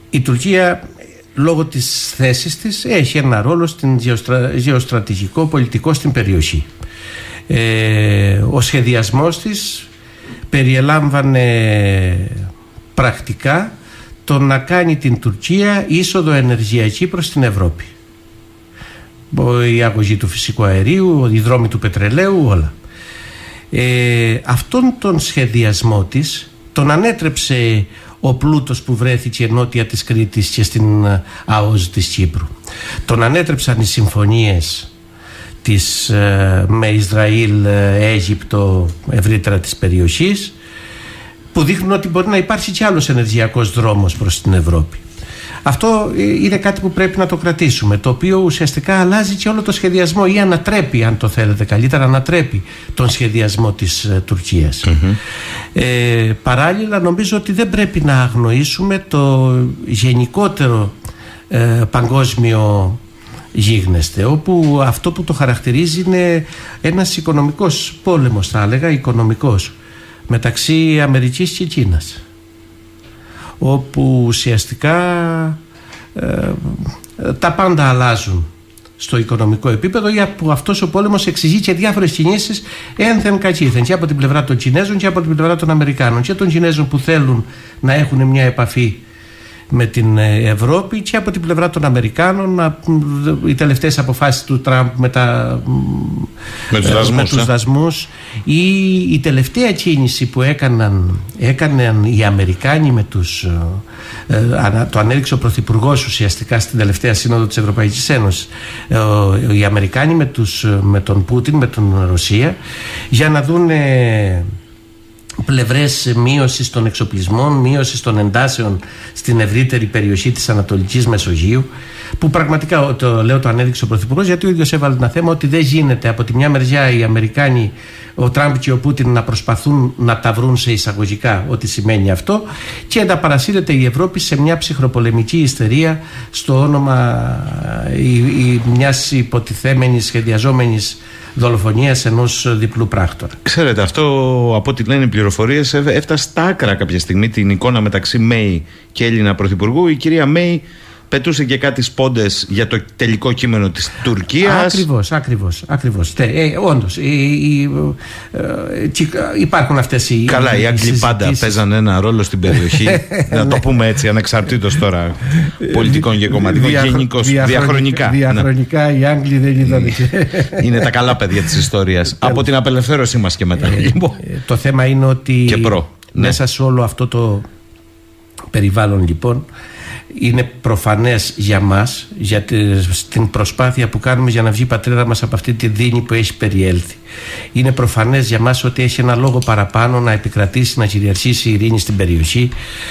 Η Τουρκία, λόγω της θέσης της, έχει ένα ρόλο στην γεωστρατηγικό πολιτικό στην περιοχή. Ο σχεδιασμός της περιελάμβανε πρακτικά το να κάνει την Τουρκία είσοδο ενεργειακή προς την Ευρώπη. Η αγωγή του φυσικού αερίου, οι δρόμοι του πετρελαίου, όλα. Αυτόν τον σχεδιασμό της τον ανέτρεψε ο πλούτος που βρέθηκε νότια της Κρήτης και στην ΑΟΣ της Κύπρου. Τον ανέτρεψαν οι συμφωνίες με Ισραήλ, Αίγυπτο, ευρύτερα της περιοχής, που δείχνουν ότι μπορεί να υπάρξει κι άλλος ενεργειακός δρόμος προς την Ευρώπη. Αυτό είναι κάτι που πρέπει να το κρατήσουμε, το οποίο ουσιαστικά αλλάζει και όλο το σχεδιασμό, ή ανατρέπει, αν το θέλετε καλύτερα, ανατρέπει τον σχεδιασμό της Τουρκίας. Παράλληλα, νομίζω ότι δεν πρέπει να αγνοήσουμε το γενικότερο παγκόσμιο γίγνεσθε, όπου αυτό που το χαρακτηρίζει είναι ένας οικονομικός πόλεμος, θα έλεγα, οικονομικός, μεταξύ Αμερικής και Κίνας, όπου ουσιαστικά τα πάντα αλλάζουν στο οικονομικό επίπεδο, που αυτός ο πόλεμος εξηγεί και διάφορες κινήσεις ένθεν κακήθεν, και από την πλευρά των Κινέζων και από την πλευρά των Αμερικάνων, και των Κινέζων που θέλουν να έχουν μια επαφή με την Ευρώπη, και από την πλευρά των Αμερικάνων οι τελευταίες αποφάσεις του Τραμπ με τους δασμούς, ή η τελευταία κίνηση που έκαναν οι Αμερικάνοι το ανέδειξε ο Πρωθυπουργός ουσιαστικά στην τελευταία σύνοδο της Ευρωπαϊκής Ένωσης, οι Αμερικάνοι με τον Πούτιν, με τον Ρωσία, για να δούνε πλευρές μείωσης των εξοπλισμών, μείωσης των εντάσεων στην ευρύτερη περιοχή της Ανατολικής Μεσογείου, που πραγματικά το ανέδειξε ο Πρωθυπουργός, γιατί ο ίδιος έβαλε ένα θέμα ότι δεν γίνεται από τη μια μεριά οι Αμερικάνοι, ο Τραμπ και ο Πούτιν, να προσπαθούν να τα βρουν σε εισαγωγικά ό,τι σημαίνει αυτό, και να παρασύρεται η Ευρώπη σε μια ψυχροπολεμική ιστερία στο όνομα μιας υποτιθέμενης σχεδιαζόμενης δολοφονίας ενός διπλού πράκτορα. Ξέρετε, αυτό από ό,τι λένε οι πληροφορίες έφτασε στα άκρα κάποια στιγμή, την εικόνα μεταξύ Μέη και Έλληνα Πρωθυπουργού. Η κυρία Μέη πετούσε και κάτι σπόντες για το τελικό κείμενο της Τουρκίας. Ακριβώς. Όντως, υπάρχουν αυτές οι... Καλά, οι Άγγλοι πάντα παίζαν ένα ρόλο στην περιοχή, να το πούμε έτσι, ανεξαρτήτως τώρα πολιτικών και κομματικών, γενικώς, διαχρονικά. Διαχρονικά οι Άγγλοι δεν είδαν. Είναι τα καλά παιδιά της ιστορίας, από την απελευθέρωσή μας και μετά. Το θέμα είναι ότι μέσα σε όλο αυτό το περιβάλλον, λοιπόν, είναι προφανές για μας, για την προσπάθεια που κάνουμε για να βγει η πατρίδα μας από αυτή τη δίνη που έχει περιέλθει. Είναι προφανές για μας ότι έχει ένα λόγο παραπάνω να επικρατήσει, να κυριαρχήσει η ειρήνη στην περιοχή,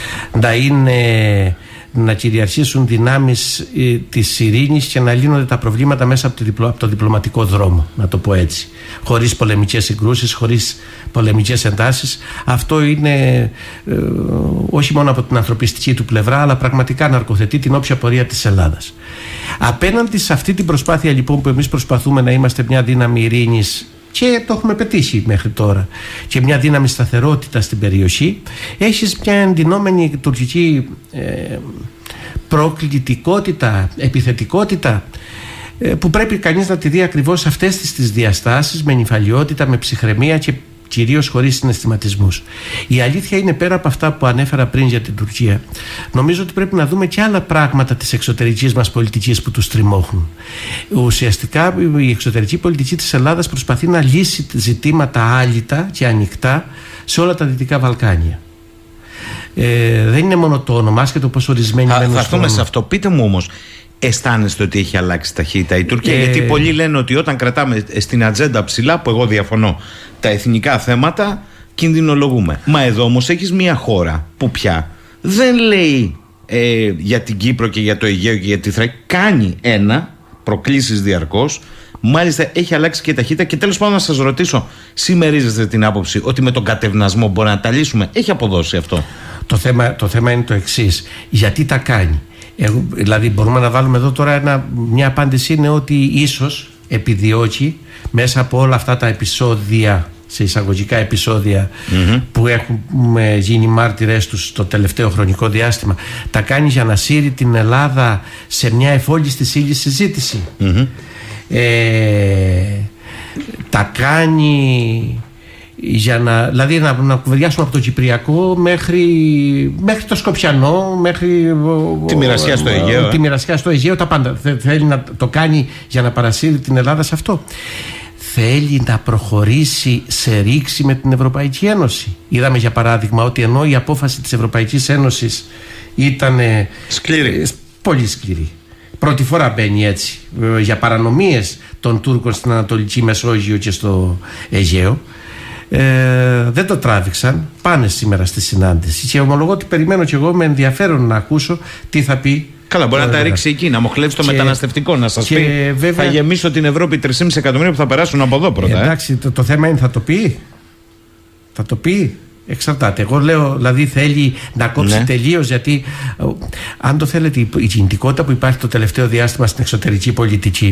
να κυριαρχήσουν δυνάμεις της ειρήνης και να λύνονται τα προβλήματα μέσα από το διπλωματικό δρόμο, να το πω έτσι, χωρίς πολεμικές συγκρούσεις, χωρίς πολεμικές εντάσεις. Αυτό είναι όχι μόνο από την ανθρωπιστική του πλευρά, αλλά πραγματικά ναρκοθετεί την όποια πορεία της Ελλάδας. Απέναντι σε αυτή την προσπάθεια, λοιπόν, που εμείς προσπαθούμε να είμαστε μια δύναμη ειρήνης, και το έχουμε πετύχει μέχρι τώρα, και μια δύναμη σταθερότητα στην περιοχή, έχεις μια εντυνόμενη τουρκική προκλητικότητα, επιθετικότητα, που πρέπει κανείς να τη δει ακριβώς αυτές τις διαστάσεις, με νηφαλιότητα, με ψυχραιμία και κυρίως χωρίς συναισθηματισμούς. Η αλήθεια είναι, πέρα από αυτά που ανέφερα πριν για την Τουρκία, νομίζω ότι πρέπει να δούμε και άλλα πράγματα της εξωτερικής μας πολιτικής που τους τριμώχνουν. Ουσιαστικά η εξωτερική πολιτική της Ελλάδας προσπαθεί να λύσει ζητήματα άλυτα και ανοιχτά σε όλα τα Δυτικά Βαλκάνια. Δεν είναι μόνο το όνομα, άσχετο πως ορισμένοι μένουν. Θα έρθουμε σε αυτό. Πείτε μου όμως, αισθάνεστε ότι έχει αλλάξει ταχύτητα η Τουρκία? Γιατί πολλοί λένε ότι όταν κρατάμε στην ατζέντα ψηλά, που εγώ διαφωνώ, τα εθνικά θέματα, κινδυνολογούμε. Μα εδώ όμως έχεις μια χώρα που πια δεν λέει για την Κύπρο και για το Αιγαίο και για τη Θράκη. Κάνει προκλήσεις διαρκώς. Μάλιστα έχει αλλάξει και η ταχύτητα. Και τέλος πάντων, να σας ρωτήσω, συμμερίζεστε την άποψη ότι με τον κατευνασμό μπορεί να τα λύσουμε? Έχει αποδώσει αυτό? Το θέμα είναι το εξής. Γιατί τα κάνει? Δηλαδή μπορούμε να βάλουμε εδώ τώρα μια απάντηση, είναι ότι ίσως επιδιώκει μέσα από όλα αυτά τα επεισόδια σε εισαγωγικά επεισόδια που έχουν γίνει μάρτυρες τους το τελευταίο χρονικό διάστημα, τα κάνει για να σύρει την Ελλάδα σε μια εφόλιστη σύλλη συζήτηση. Τα κάνει για να, δηλαδή να κουβεντιάσουμε από το Κυπριακό μέχρι το Σκοπιανό, μέχρι τη μοιρασιά στο Αιγαίο. Τη μοιρασιά στο Αιγαίο, τα πάντα. Θέλει να το κάνει για να παρασύρει την Ελλάδα σε αυτό. Θέλει να προχωρήσει σε ρήξη με την Ευρωπαϊκή Ένωση. Είδαμε για παράδειγμα ότι ενώ η απόφαση της Ευρωπαϊκής Ένωσης ήταν σκληρή, πολύ σκληρή, πρώτη φορά μπαίνει έτσι για παρανομίες των Τούρκων στην Ανατολική Μεσόγειο και στο Αιγαίο, δεν το τράβηξαν. Πάνε σήμερα στη συνάντηση και ομολογώ ότι περιμένω και εγώ με ενδιαφέρον να ακούσω τι θα πει. Καλά, μπορεί να τα ρίξει εκεί, να μοχλεύσει το μεταναστευτικό, να σας πει βέβαια, θα γεμίσω την Ευρώπη 3,5 εκατομμύρια που θα περάσουν από εδώ πρώτα. Εντάξει, το θέμα είναι θα το πει. Θα το πει. Εξαρτάται. Εγώ λέω, δηλαδή θέλει να κόψει τελείως, γιατί αν το θέλετε, η κινητικότητα που υπάρχει το τελευταίο διάστημα στην εξωτερική πολιτική,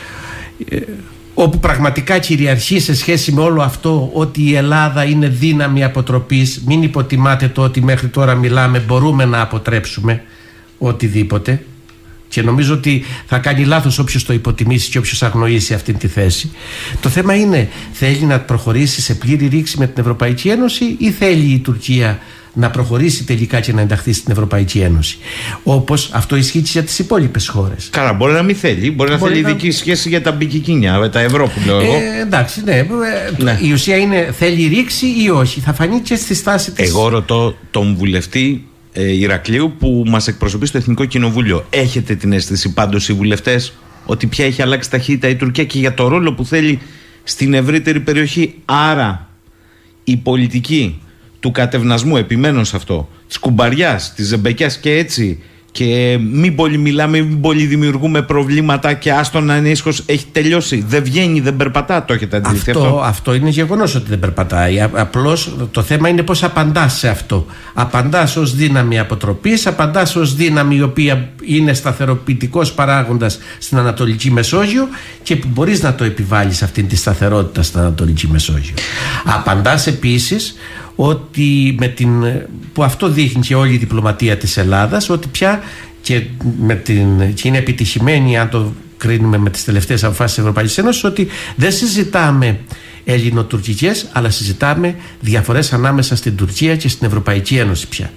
όπου πραγματικά κυριαρχεί σε σχέση με όλο αυτό ότι η Ελλάδα είναι δύναμη αποτροπής, μην υποτιμάτε το ότι μέχρι τώρα μιλάμε, μπορούμε να αποτρέψουμε οτιδήποτε, και νομίζω ότι θα κάνει λάθος όποιος το υποτιμήσει και όποιος αγνοήσει αυτή τη θέση. Το θέμα είναι, θέλει να προχωρήσει σε πλήρη ρήξη με την Ευρωπαϊκή Ένωση ή θέλει η Τουρκία να προχωρήσει τελικά και να ενταχθεί στην Ευρωπαϊκή Ένωση, όπως αυτό ισχύει για τις υπόλοιπες χώρες? Καλά, μπορεί να μην θέλει, μπορεί να θέλει ειδική σχέση για τα μπικικίνια, τα ευρώ που λέω εγώ. Εντάξει, ναι. Η ουσία είναι, θέλει ρήξη ή όχι, θα φανεί και στη στάση της. Εγώ ρωτώ τον βουλευτή Ηρακλείου που μας εκπροσωπεί στο Εθνικό Κοινοβούλιο. Έχετε την αίσθηση πάντως οι βουλευτές ότι πια έχει αλλάξει ταχύτητα η Τουρκία και για το ρόλο που θέλει στην ευρύτερη περιοχή? Άρα η πολιτική του κατευνασμού, επιμένω σε αυτό, της κουμπαριάς, της ζεμπεκιάς και έτσι, και μην πολύ μιλάμε, μην πολύ δημιουργούμε προβλήματα και άστον να είναι ήσυχος, έχει τελειώσει, δεν βγαίνει, δεν περπατά? Το έχετε αντιληφθεί αυτό? Αυτό είναι γεγονός ότι δεν περπατάει. Απλώς το θέμα είναι πώς απαντάς σε αυτό. Απαντάς ως δύναμη αποτροπής, απαντάς ως δύναμη η οποία είναι σταθεροποιητικός παράγοντας στην Ανατολική Μεσόγειο και που μπορείς να το επιβάλλεις αυτήν τη σταθερότητα στην Ανατολική Μεσόγειο. Απαντάς επίσης ότι που αυτό δείχνει και όλη η διπλωματία της Ελλάδας, ότι πια και είναι επιτυχημένη, αν το κρίνουμε με τις τελευταίες αποφάσεις της Ευρωπαϊκής Ένωσης, ότι δεν συζητάμε ελληνοτουρκικές, αλλά συζητάμε διαφορές ανάμεσα στην Τουρκία και στην Ευρωπαϊκή Ένωση πια.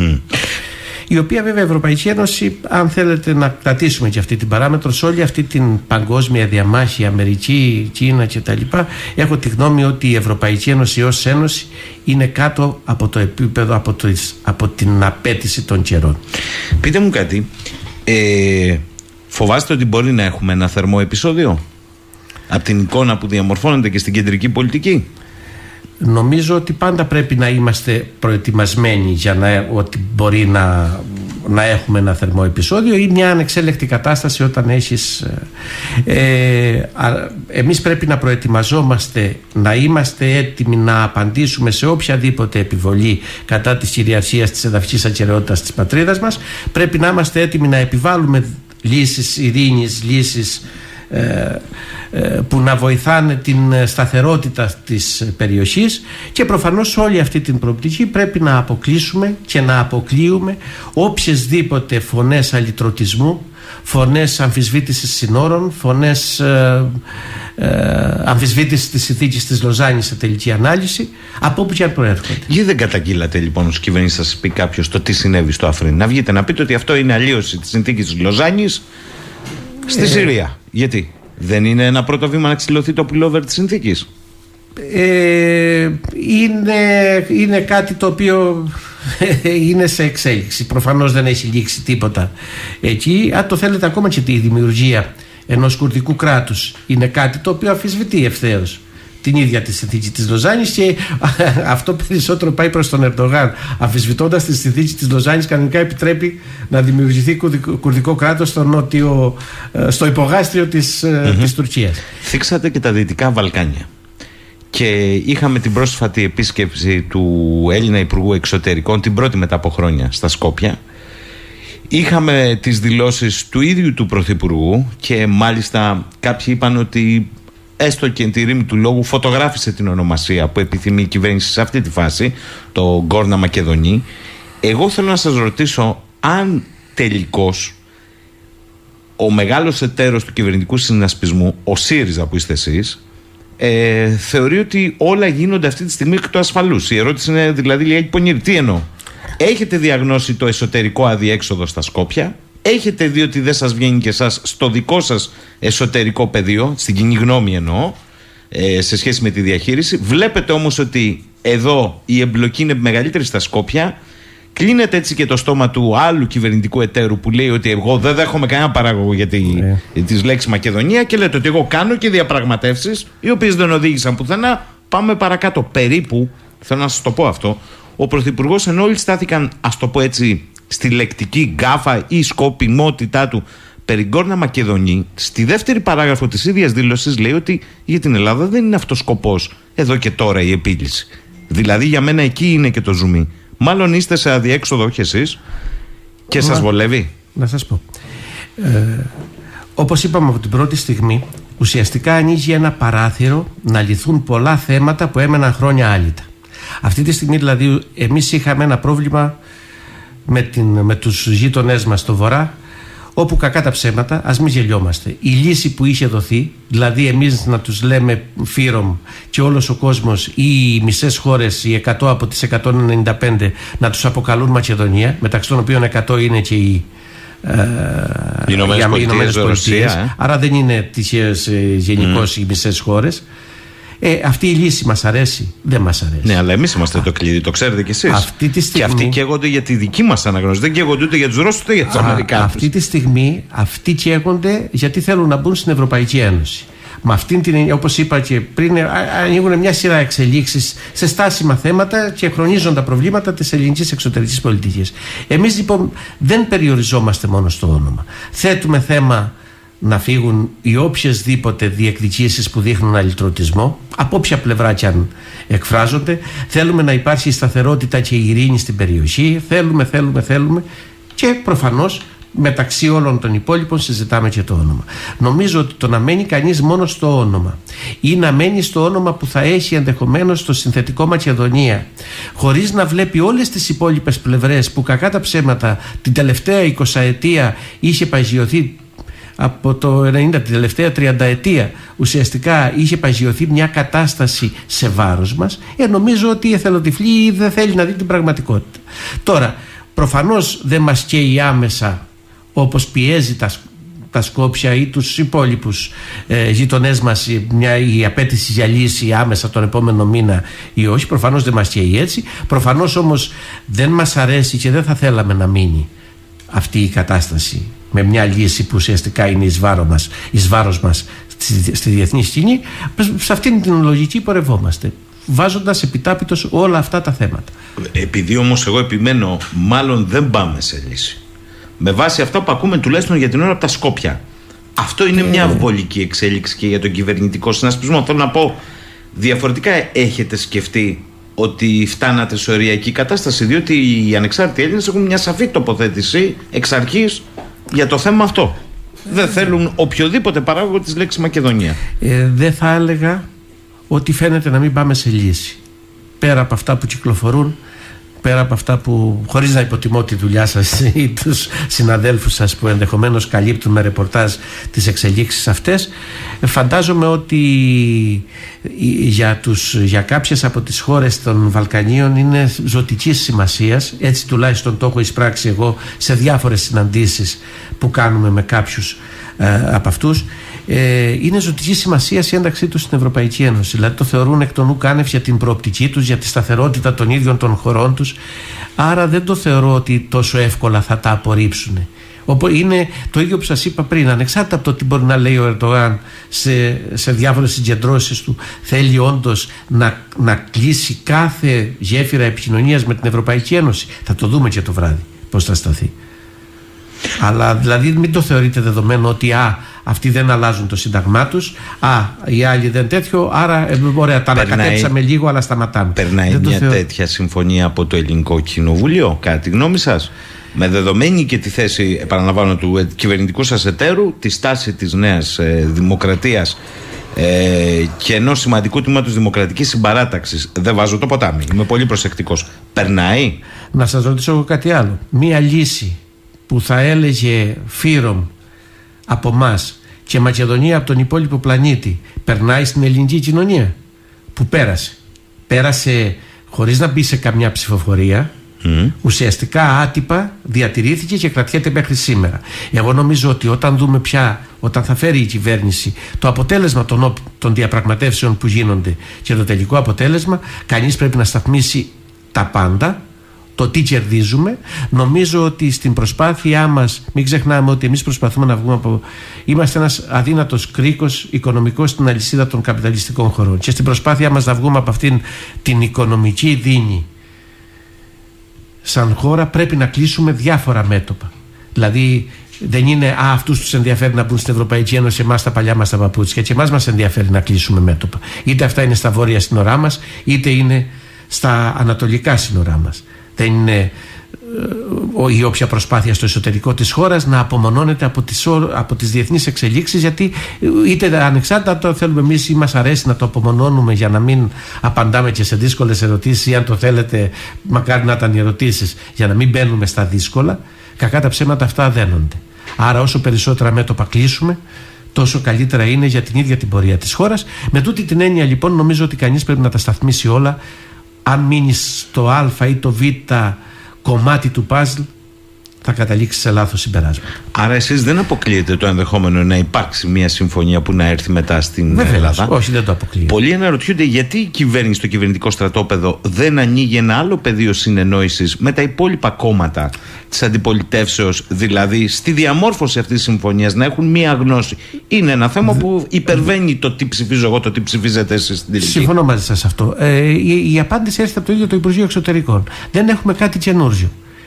Η οποία βέβαια η Ευρωπαϊκή Ένωση, αν θέλετε να κρατήσουμε και αυτή την παράμετρο, σε όλη αυτή την παγκόσμια διαμάχη, Αμερική, Κίνα κτλ., έχω τη γνώμη ότι η Ευρωπαϊκή Ένωση ως Ένωση είναι κάτω από το επίπεδο, από την απέτηση των καιρών. Πείτε μου κάτι, φοβάστε ότι μπορεί να έχουμε ένα θερμό επεισόδιο από την εικόνα που διαμορφώνεται και στην κεντρική πολιτική? Νομίζω ότι πάντα πρέπει να είμαστε προετοιμασμένοι για ότι μπορεί να έχουμε ένα θερμό επεισόδιο ή μια ανεξέλεκτη κατάσταση όταν έχεις. Εμείς πρέπει να προετοιμαζόμαστε, να είμαστε έτοιμοι να απαντήσουμε σε οποιαδήποτε επιβολή κατά της κυριαρχίας της εδαφικής ακεραιότητας της πατρίδας μας. Πρέπει να είμαστε έτοιμοι να επιβάλλουμε λύσεις ειρήνης, λύσεις που να βοηθάνε την σταθερότητα της περιοχής, και προφανώς όλη αυτή την προοπτική πρέπει να αποκλείσουμε και να αποκλείουμε οποιασδήποτε φωνές αλυτρωτισμού, φωνές αμφισβήτησης συνόρων, φωνές αμφισβήτησης της συνθήκης της Λοζάνης σε τελική ανάλυση, από όπου και αν προέρχονται. Γιατί δεν καταγγείλατε λοιπόν ως κυβέρνηση, σας πει κάποιος το τι συνέβη στο Αφρίν? Να βγείτε να πείτε ότι αυτό είναι αλλίωση της συνθήκης της Λοζάνης στη Συρία. Γιατί δεν είναι ένα πρώτο βήμα να ξυλωθεί το pullover της συνθήκης? Είναι κάτι το οποίο είναι σε εξέλιξη. Προφανώς δεν έχει λήξει τίποτα εκεί. Αν το θέλετε, ακόμα και τη δημιουργία ενός κουρδικού κράτους είναι κάτι το οποίο αμφισβητεί ευθέως την ίδια τη συνθήκη της Λοζάνης, και αυτό περισσότερο πάει προς τον Ερντογάν. Αμφισβητώντας τη συνθήκη της Λοζάνης, κανονικά επιτρέπει να δημιουργηθεί κουρδικό κράτος στο υπογάστριο της Τουρκίας. Θίξατε και τα Δυτικά Βαλκάνια και είχαμε την πρόσφατη επίσκεψη του Έλληνα Υπουργού Εξωτερικών, την πρώτη μετά από χρόνια, στα Σκόπια. Είχαμε τις δηλώσεις του ίδιου του Πρωθυπουργού και μάλιστα κάποιοι είπαν ότι έστω και εν τη ρήμη του λόγου, φωτογράφησε την ονομασία που επιθυμεί η κυβέρνηση σε αυτή τη φάση, το Γκόρνα Μακεδονή. Εγώ θέλω να σας ρωτήσω αν τελικώς ο μεγάλος εταίρος του κυβερνητικού συνασπισμού, ο ΣΥΡΙΖΑ που είστε εσείς, θεωρεί ότι όλα γίνονται αυτή τη στιγμή εκ του ασφαλούς. Η ερώτηση είναι δηλαδή λίγα πονηρή. Τι εννοώ? Έχετε διαγνώσει το εσωτερικό αδιέξοδο στα Σκόπια, έχετε δει ότι δεν σας βγαίνει και εσάς στο δικό σας εσωτερικό πεδίο, στην κοινή γνώμη εννοώ, σε σχέση με τη διαχείριση. Βλέπετε όμως ότι εδώ η εμπλοκή είναι μεγαλύτερη στα Σκόπια. Κλείνεται έτσι και το στόμα του άλλου κυβερνητικού εταίρου που λέει ότι εγώ δεν δέχομαι κανένα παράγωγο για τις λέξεις Μακεδονία, και λέτε ότι εγώ κάνω και διαπραγματεύσεις οι οποίες δεν οδήγησαν πουθενά. Πάμε παρακάτω. Περίπου, θέλω να σας το πω αυτό, ο Πρωθυπουργός, ενώ όλοι στάθηκαν, ας το πω έτσι, στη λεκτική γκάφα ή σκοπιμότητά του περί Γκόρνα Μακεδονή, στη δεύτερη παράγραφο της ίδιας δήλωσης λέει ότι για την Ελλάδα δεν είναι αυτός σκοπός εδώ και τώρα η επίλυση. Δηλαδή για μένα εκεί είναι και το ζουμί. Μάλλον είστε σε αδιέξοδο, όχι εσείς, και σας βολεύει. Να σας πω. Όπως είπαμε από την πρώτη στιγμή, ουσιαστικά ανοίγει ένα παράθυρο να λυθούν πολλά θέματα που έμεναν χρόνια άλυτα. Αυτή τη στιγμή δηλαδή εμείς είχαμε ένα πρόβλημα με τους γείτονές μας στο Βορρά, όπου κακά τα ψέματα, ας μην γελιόμαστε, η λύση που είχε δοθεί, δηλαδή εμείς να τους λέμε Φύρομ και όλος ο κόσμος ή οι μισές χώρες, οι 100 από τις 195 να τους αποκαλούν Μακεδονία, μεταξύ των οποίων 100 είναι και οι Ηνωμένες Πολιτείες, άρα δεν είναι τυχαίες γενικώς οι μισές χώρες. Αυτή η λύση μας αρέσει? Δεν μας αρέσει. Ναι, αλλά εμείς είμαστε το κλειδί, το ξέρετε κι εσείς. Αυτή τη στιγμή, και αυτοί καίγονται για τη δική μας αναγνώριση. Δεν καίγονται ούτε για τους Ρώσους ούτε για τους Αμερικάνους. Αυτή τη στιγμή αυτοί καίγονται γιατί θέλουν να μπουν στην Ευρωπαϊκή Ένωση. Με αυτήν την, όπως είπα και πριν, ανοίγουν μια σειρά εξελίξεις σε στάσιμα θέματα και χρονίζουν τα προβλήματα της ελληνικής εξωτερικής πολιτικής. Εμείς λοιπόν δεν περιοριζόμαστε μόνο στο όνομα. Θέτουμε θέμα να φύγουν οι οποιασδήποτε διεκδικήσεις που δείχνουν αλυτρωτισμό, από όποια πλευρά κι αν εκφράζονται. Θέλουμε να υπάρχει σταθερότητα και ειρήνη στην περιοχή. Θέλουμε και προφανώς μεταξύ όλων των υπόλοιπων συζητάμε και το όνομα. Νομίζω ότι το να μένει κανείς μόνο στο όνομα ή να μένει στο όνομα που θα έχει ενδεχομένως το συνθετικό Μακεδονία, χωρίς να βλέπει όλες τις υπόλοιπες πλευρές που κακά τα ψέματα την τελευταία 20ετία είχε παγιωθεί, από το 90, την τελευταία 30ετία ουσιαστικά είχε παγιωθεί μια κατάσταση σε βάρος μας, νομίζω ότι η εθελοτυφλή δεν θέλει να δει την πραγματικότητα. Τώρα, προφανώς δεν μας καίει άμεσα, όπως πιέζει τα Σκόπια ή τους υπόλοιπους γειτονές μας, η απέτηση για λύση άμεσα τον επόμενο μήνα ή όχι. Προφανώς δεν μας καίει έτσι. Προφανώς όμως δεν μας αρέσει και δεν θα θέλαμε να μείνει αυτή η κατάσταση με μια λύση που ουσιαστικά είναι εις βάρος μας στη διεθνή σκηνή. Σε αυτήν την λογική πορευόμαστε, βάζοντας επιτάπητος όλα αυτά τα θέματα. Επειδή όμως εγώ επιμένω, μάλλον δεν πάμε σε λύση. Με βάση αυτά που ακούμε τουλάχιστον για την ώρα από τα Σκόπια. Αυτό είναι μια βολική εξέλιξη και για τον κυβερνητικό συνασπισμό. Θέλω να πω, διαφορετικά έχετε σκεφτεί ότι φτάνατε σε οριακή κατάσταση? Διότι οι ανεξάρτητοι Έλληνες έχουν μια σαφή τοποθέτηση εξ αρχής για το θέμα αυτό. Δεν θέλουν οποιοδήποτε παράγωγο της λέξης Μακεδονία. Δεν θα έλεγα ότι φαίνεται να μην πάμε σε λύση. Πέρα από αυτά που κυκλοφορούν, πέρα από αυτά που, χωρίς να υποτιμώ τη δουλειά σας ή τους συναδέλφους σας που ενδεχομένως καλύπτουν με ρεπορτάζ τις εξελίξεις αυτές, φαντάζομαι ότι για κάποιες από τις χώρες των Βαλκανίων είναι ζωτικής σημασίας, έτσι τουλάχιστον το έχω εισπράξει εγώ σε διάφορες συναντήσεις που κάνουμε με κάποιους από αυτούς. Είναι ζωτική σημασία η ένταξή τους στην Ευρωπαϊκή Ένωση. Δηλαδή το θεωρούν εκ των ουκάνευ για την προοπτική τους, για τη σταθερότητα των ίδιων των χωρών τους. Άρα δεν το θεωρώ ότι τόσο εύκολα θα τα απορρίψουν. Είναι το ίδιο που σας είπα πριν. Ανεξάρτητα από το τι μπορεί να λέει ο Ερντογάν σε διάφορες συγκεντρώσεις του, θέλει όντως να κλείσει κάθε γέφυρα επικοινωνίας με την Ευρωπαϊκή Ένωση. Θα το δούμε και το βράδυ πώς θα σταθεί. Αλλά δηλαδή μην το θεωρείτε δεδομένο ότι αυτοί δεν αλλάζουν το σύνταγμά τους, οι άλλοι δεν τέτοιο, άρα ωραία, τα ανακατέψαμε λίγο, αλλά σταματάμε. Περνάει μια τέτοια συμφωνία από το Ελληνικό Κοινοβούλιο, κατά τη γνώμη σας? Με δεδομένη και τη θέση, επαναλαμβάνω, του κυβερνητικού σας εταίρου, τη στάση της Νέας Δημοκρατίας και ενός σημαντικού τμήματος δημοκρατικής συμπαράταξης, δεν βάζω το ποτάμι, είμαι πολύ προσεκτικός, περνάει? Να σας ρωτήσω εγώ κάτι άλλο. Μία λύση που θα έλεγε Φύρομ από μας και Μακεδονία από τον υπόλοιπο πλανήτη περνάει στην ελληνική κοινωνία? Που πέρασε χωρίς να μπει σε καμιά ψηφοφορία, ουσιαστικά άτυπα διατηρήθηκε και κρατιέται μέχρι σήμερα. Εγώ νομίζω ότι όταν δούμε πια, όταν θα φέρει η κυβέρνηση το αποτέλεσμα των διαπραγματεύσεων που γίνονται και το τελικό αποτέλεσμα, κανείς πρέπει να σταθμίσει τα πάντα, το τι κερδίζουμε. Νομίζω ότι στην προσπάθειά μας, μην ξεχνάμε ότι εμείς προσπαθούμε να βγούμε από... Είμαστε ένας αδύνατος κρίκος οικονομικός στην αλυσίδα των καπιταλιστικών χωρών και στην προσπάθειά μας να βγούμε από αυτήν την οικονομική δίνη σαν χώρα πρέπει να κλείσουμε διάφορα μέτωπα. Δηλαδή δεν είναι αυτούς τους ενδιαφέρει να μπουν στην Ευρωπαϊκή Ένωση, εμάς τα παλιά μας τα παπούτσια, και εμάς μας ενδιαφέρει να κλείσουμε μέτωπα. Είτε αυτά είναι στα βόρεια σύνορά μας, είτε είναι στα ανατολικά σύνορά μας. Δεν είναι η όποια προσπάθεια στο εσωτερικό της χώρας να απομονώνεται από τις διεθνείς εξελίξεις, γιατί είτε ανεξάρτητα το θέλουμε εμείς ή μας αρέσει να το απομονώνουμε για να μην απαντάμε και σε δύσκολες ερωτήσεις, ή αν το θέλετε μακάρι να ήταν οι ερωτήσεις για να μην μπαίνουμε στα δύσκολα, κακά τα ψέματα αυτά δένονται. Άρα όσο περισσότερα μέτωπα κλείσουμε, τόσο καλύτερα είναι για την ίδια την πορεία της χώρας. Με τούτη την έννοια λοιπόν νομίζω ότι κανείς πρέπει να τα σταθμίσει όλα. Αν μείνει στο α ή το β κομμάτι του παζλ, θα καταλήξει σε λάθος συμπεράσματα. Άρα εσείς δεν αποκλείετε το ενδεχόμενο να υπάρξει μια συμφωνία που να έρθει μετά στην Ελλάδα? Όχι, δεν το αποκλείω. Πολλοί αναρωτιούνται γιατί η κυβέρνηση στο κυβερνητικό στρατόπεδο δεν ανοίγει ένα άλλο πεδίο συνεννόησης με τα υπόλοιπα κόμματα της αντιπολιτεύσεως, δηλαδή στη διαμόρφωση αυτής της συμφωνίας να έχουν μία γνώση. Είναι ένα θέμα που υπερβαίνει το τι ψηφίζω εγώ, το τι ψηφίζετε εσείς στην τελική. Συμφωνώ μαζί σας αυτό. Η απάντηση έρχεται από το ίδιο το Υπουργείο Εξωτερικών. Δεν έχουμε κάτι καινούριο.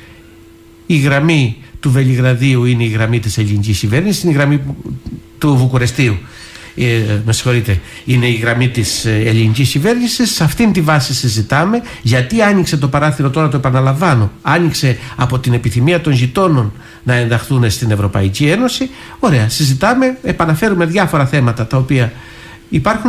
Η γραμμή του Βελιγραδίου είναι η γραμμή της ελληνικής κυβέρνησης, είναι η γραμμή του Βουκουρεστίου. Με συγχωρείτε, είναι η γραμμή της ελληνικής κυβέρνησης. Σε αυτήν τη βάση συζητάμε. Γιατί άνοιξε το παράθυρο τώρα, το επαναλαμβάνω, άνοιξε από την επιθυμία των γειτόνων να ενταχθούν στην Ευρωπαϊκή Ένωση. Ωραία, συζητάμε, επαναφέρουμε διάφορα θέματα τα οποία υπάρχουν.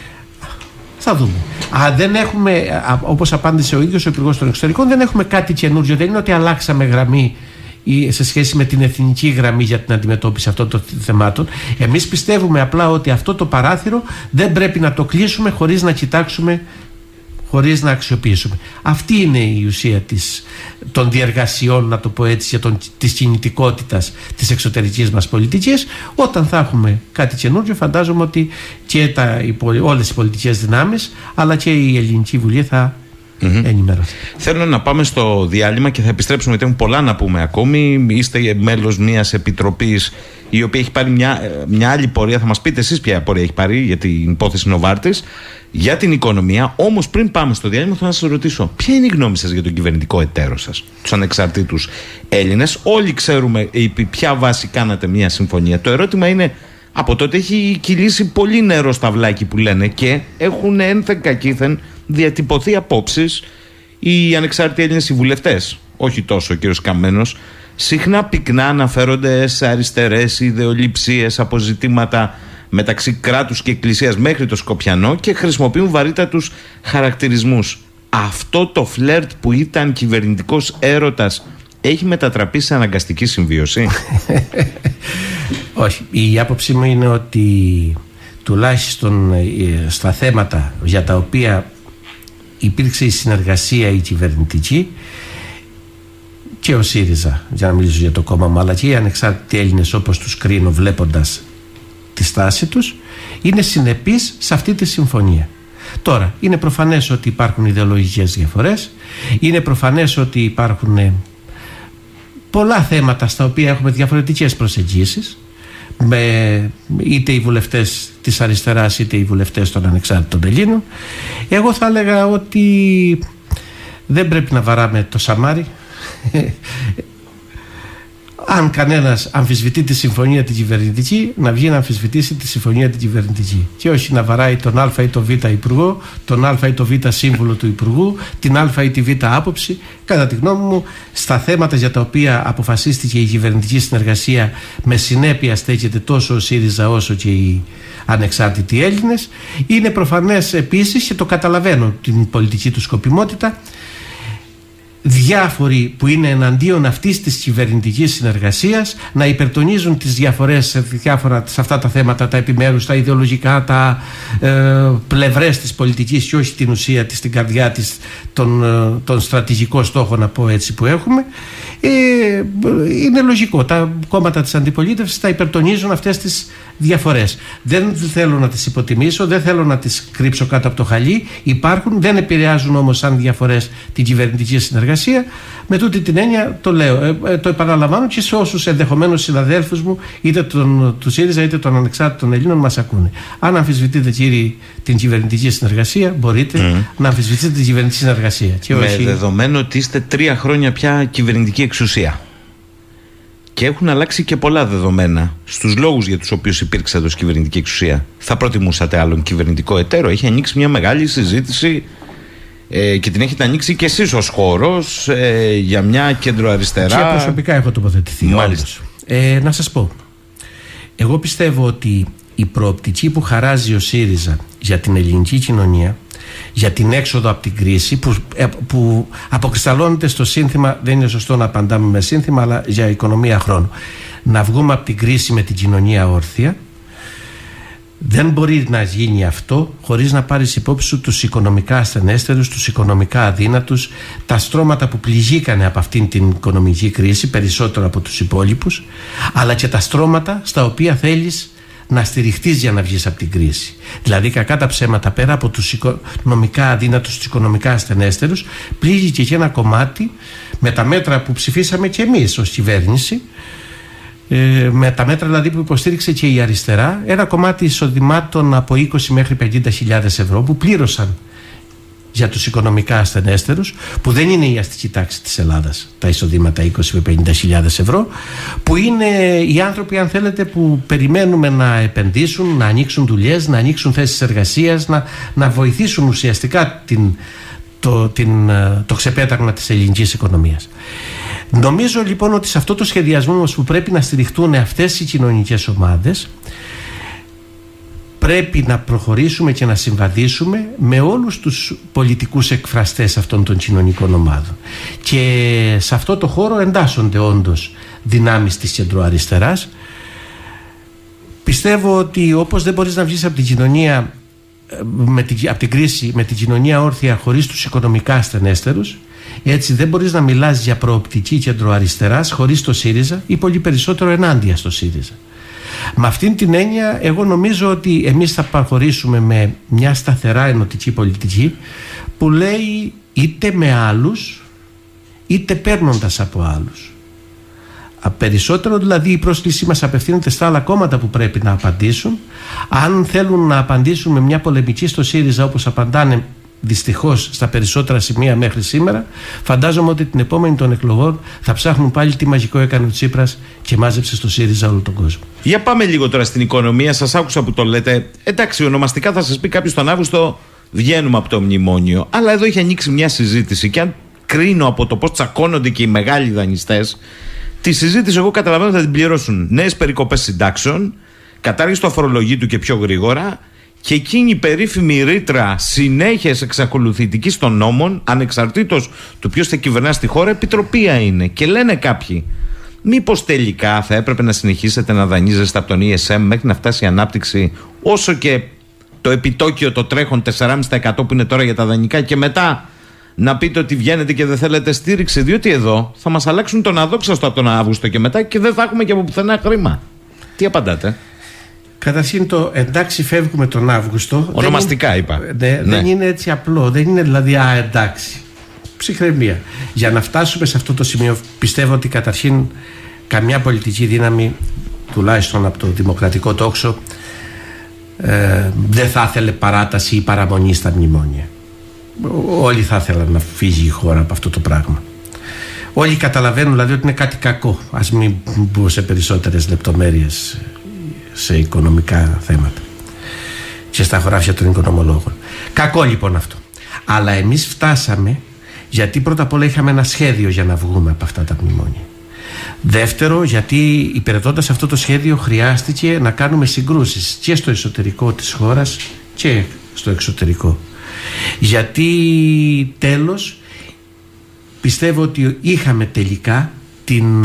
Θα δούμε. Δεν έχουμε, όπως απάντησε ο ίδιος ο Υπουργός των Εξωτερικών, δεν έχουμε κάτι καινούριο. Δεν είναι ότι αλλάξαμε γραμμή σε σχέση με την εθνική γραμμή για την αντιμετώπιση αυτών των θεμάτων. Εμείς πιστεύουμε απλά ότι αυτό το παράθυρο δεν πρέπει να το κλείσουμε χωρίς να κοιτάξουμε, χωρίς να αξιοποιήσουμε. Αυτή είναι η ουσία των διεργασιών, να το πω έτσι, και της κινητικότητας της εξωτερικής μας πολιτικής. Όταν θα έχουμε κάτι καινούριο, φαντάζομαι ότι και όλες οι πολιτικές δυνάμεις αλλά και η Ελληνική Βουλή θα ενημερωθεί. Θέλω να πάμε στο διάλειμμα και θα επιστρέψουμε, γιατί έχουμε πολλά να πούμε ακόμη. Είστε μέλος μιας επιτροπής η οποία έχει πάρει μια άλλη πορεία. Θα μας πείτε εσείς ποια πορεία έχει πάρει για την υπόθεση Νοβάρτης, για την οικονομία. Όμως πριν πάμε στο διάλειμμα, θα σας ρωτήσω ποια είναι η γνώμη σας για τον κυβερνητικό εταίρο σας, τους ανεξαρτήτους Έλληνες. Όλοι ξέρουμε επί ποια βάση κάνατε μια συμφωνία. Το ερώτημα είναι, από τότε έχει κυλήσει πολύ νερό στα βλάκι που λένε, και έχουν ένθεν κακήθεν διατυπωθεί απόψεις οι ανεξάρτητοι Έλληνες, οι βουλευτές, όχι τόσο ο κύριος Καμένος, συχνά πυκνά αναφέρονται σε αριστερές ιδεολειψίες από ζητήματα μεταξύ κράτους και εκκλησίας μέχρι το Σκοπιανό και χρησιμοποιούν βαρύτατους χαρακτηρισμούς. Αυτό το φλερτ που ήταν κυβερνητικός έρωτας έχει μετατραπεί σε αναγκαστική συμβίωση? Όχι. Η άποψή μου είναι ότι τουλάχιστον στα θέματα για τα οποία υπήρξε η συνεργασία η κυβερνητική, και ο ΣΥΡΙΖΑ, για να μιλήσω για το κόμμα μου, αλλά και οι ανεξάρτητοι Έλληνες, όπως τους κρίνω βλέποντας τη στάση τους, είναι συνεπείς σε αυτή τη συμφωνία. Τώρα, είναι προφανές ότι υπάρχουν ιδεολογικές διαφορές, είναι προφανές ότι υπάρχουν πολλά θέματα στα οποία έχουμε διαφορετικές προσεγγίσεις, είτε οι βουλευτές της αριστεράς είτε οι βουλευτές των ανεξάρτητων Ελλήνων. Εγώ θα έλεγα ότι δεν πρέπει να βαράμε το σαμάρι. αν κανένας αμφισβητεί τη συμφωνία την κυβερνητική, να βγει να αμφισβητήσει τη συμφωνία την κυβερνητική. Και όχι να βαράει τον Α ή τον Β υπουργό, τον Α ή τον Β σύμβουλο του υπουργού, την Α ή τη Β άποψη. Κατά τη γνώμη μου, στα θέματα για τα οποία αποφασίστηκε η κυβερνητική συνεργασία, με συνέπεια στέκεται τόσο ο ΣΥΡΙΖΑ όσο και οι ανεξάρτητοι Έλληνες. Είναι προφανές επίσης, και το καταλαβαίνω την πολιτική του σκοπιμότητα, διάφοροι που είναι εναντίον αυτής της κυβερνητικής συνεργασίας να υπερτονίζουν τις διαφορές σε αυτά τα θέματα, τα επιμέρους, τα ιδεολογικά, τα πλευρές της πολιτικής και όχι την ουσία της, την καρδιά της, τον στρατηγικό στόχο, να πω έτσι, που έχουμε. Είναι λογικό. Τα κόμματα της αντιπολίτευσης θα υπερτονίζουν αυτές τις διαφορές. Δεν θέλω να τις υποτιμήσω, δεν θέλω να τις κρύψω κάτω από το χαλί. Υπάρχουν, δεν επηρεάζουν όμως σαν διαφορές την κυβερνητική συνεργασία. Με τούτη την έννοια το λέω, το επαναλαμβάνω και σε όσους ενδεχομένως συναδέλφους μου, είτε του ΣΥΡΙΖΑ είτε των ανεξάρτητων Ελλήνων, μας ακούνε. Αν αμφισβητείτε, κύριοι, την κυβερνητική συνεργασία, μπορείτε να αμφισβητείτε την κυβερνητική συνεργασία. Και με όχι... δεδομένο ότι είστε 3 χρόνια πια κυβερνητική εξουσία. Και έχουν αλλάξει και πολλά δεδομένα στους λόγους για τους οποίους υπήρξατε ως κυβερνητική εξουσία. Θα προτιμούσατε άλλον κυβερνητικό εταίρο? Έχει ανοίξει μια μεγάλη συζήτηση και την έχετε ανοίξει και εσείς ως χώρος για μια κεντροαριστερά. Και προσωπικά έχω τοποθετηθεί. Μάλιστα. Να σας πω, εγώ πιστεύω ότι η προοπτική που χαράζει ο ΣΥΡΙΖΑ για την ελληνική κοινωνία, για την έξοδο από την κρίση, που αποκρισταλώνεται στο σύνθημα, δεν είναι σωστό να απαντάμε με σύνθημα, αλλά για οικονομία χρόνου, να βγούμε από την κρίση με την κοινωνία όρθια, δεν μπορεί να γίνει αυτό χωρίς να πάρεις υπόψη σου τους οικονομικά ασθενέστερους, τους οικονομικά αδύνατους, τα στρώματα που πληγήκανε από αυτήν την οικονομική κρίση περισσότερο από τους υπόλοιπους, αλλά και τα στρώματα στα οποία θέλεις να στηριχτείς για να βγεις από την κρίση. Δηλαδή, κακά τα ψέματα, πέρα από τους οικονομικά αδύνατους, τους οικονομικά ασθενέστερους, πλήγηκε και ένα κομμάτι με τα μέτρα που ψηφίσαμε και εμείς ως κυβέρνηση, με τα μέτρα δηλαδή που υποστήριξε και η αριστερά, ένα κομμάτι εισοδημάτων από 20 μέχρι 50.000 ευρώ που πλήρωσαν για τους οικονομικά ασθενέστερους, που δεν είναι η αστική τάξη της Ελλάδας τα εισοδήματα 20 με 50.000 ευρώ, που είναι οι άνθρωποι, αν θέλετε, που περιμένουμε να επενδύσουν, να ανοίξουν δουλειές, να ανοίξουν θέσεις εργασίας, να βοηθήσουν ουσιαστικά το ξεπέταγμα της ελληνικής οικονομίας. Νομίζω λοιπόν ότι σε αυτό το σχεδιασμό μας που πρέπει να στηριχτούν αυτές οι κοινωνικές ομάδες, πρέπει να προχωρήσουμε και να συμβαδίσουμε με όλους τους πολιτικούς εκφραστές αυτών των κοινωνικών ομάδων. Και σε αυτό το χώρο εντάσσονται όντως δυνάμεις της κεντροαριστεράς. Πιστεύω ότι όπως δεν μπορείς να βγεις από την κοινωνία, από την κρίση με την κοινωνία όρθια χωρίς τους οικονομικά ασθενέστερους, έτσι δεν μπορείς να μιλάς για προοπτική κεντροαριστεράς χωρίς το ΣΥΡΙΖΑ ή πολύ περισσότερο ενάντια στο ΣΥΡΙΖΑ. Με αυτήν την έννοια, εγώ νομίζω ότι εμείς θα προχωρήσουμε με μια σταθερά ενωτική πολιτική που λέει είτε με άλλους είτε παίρνοντας από άλλους. Περισσότερο δηλαδή η πρόσκλησή μας απευθύνεται στα άλλα κόμματα που πρέπει να απαντήσουν. Αν θέλουν να απαντήσουν με μια πολεμική στο ΣΥΡΙΖΑ όπως απαντάνε δυστυχώς στα περισσότερα σημεία μέχρι σήμερα, φαντάζομαι ότι την επόμενη των εκλογών θα ψάχνουν πάλι τι μαγικό έκανε ο Τσίπρας και μάζεψε στο ΣΥΡΙΖΑ όλο τον κόσμο. Για πάμε λίγο τώρα στην οικονομία. Σας άκουσα που το λέτε. Εντάξει, ονομαστικά θα σας πει κάποιος τον Αύγουστο βγαίνουμε από το μνημόνιο. Αλλά εδώ έχει ανοίξει μια συζήτηση και αν κρίνω από το πώς τσακώνονται και οι μεγάλοι δανειστές, τη συζήτηση εγώ καταλαβαίνω θα την πληρώσουν νέες περικοπές συντάξεων, κατάργηση του αφορολογήτου και πιο γρήγορα, και εκείνη η περίφημη ρήτρα συνέχειας εξακολουθητικής των νόμων, ανεξαρτήτως του ποιος θα κυβερνά στη χώρα, επιτροπία είναι. Και λένε κάποιοι, μήπως τελικά θα έπρεπε να συνεχίσετε να δανείζεστε από τον ESM μέχρι να φτάσει η ανάπτυξη, όσο και το επιτόκιο το τρέχον 4,5% που είναι τώρα για τα δανεικά, και μετά να πείτε ότι βγαίνετε και δεν θέλετε στήριξη, διότι εδώ θα μας αλλάξουν τον αδόξαστο από τον Αύγουστο και μετά και δεν θα έχουμε και από πουθενά χρήμα. Τι απαντάτε? Καταρχήν το εντάξει φεύγουμε τον Αύγουστο, ονομαστικά είπα. Δεν είναι έτσι απλό, δεν είναι δηλαδή εντάξει. Ψυχραιμία. Για να φτάσουμε σε αυτό το σημείο, πιστεύω ότι καταρχήν καμιά πολιτική δύναμη, τουλάχιστον από το δημοκρατικό τόξο, δεν θα ήθελε παράταση ή παραμονή στα μνημόνια. Όλοι θα ήθελαν να φύγει η χώρα από αυτό το πράγμα. Όλοι καταλαβαίνουν δηλαδή ότι είναι κάτι κακό. Ας μην μπω σε περισσότερες λεπτομέρειες σε οικονομικά θέματα και στα χωράφια των οικονομολόγων. Κακό λοιπόν αυτό. Αλλά εμείς φτάσαμε γιατί πρώτα απ' όλα είχαμε ένα σχέδιο για να βγούμε από αυτά τα μνημόνια. Δεύτερο, γιατί υπηρετώντας αυτό το σχέδιο χρειάστηκε να κάνουμε συγκρούσεις και στο εσωτερικό της χώρας και στο εξωτερικό. Γιατί τέλος πιστεύω ότι είχαμε τελικά την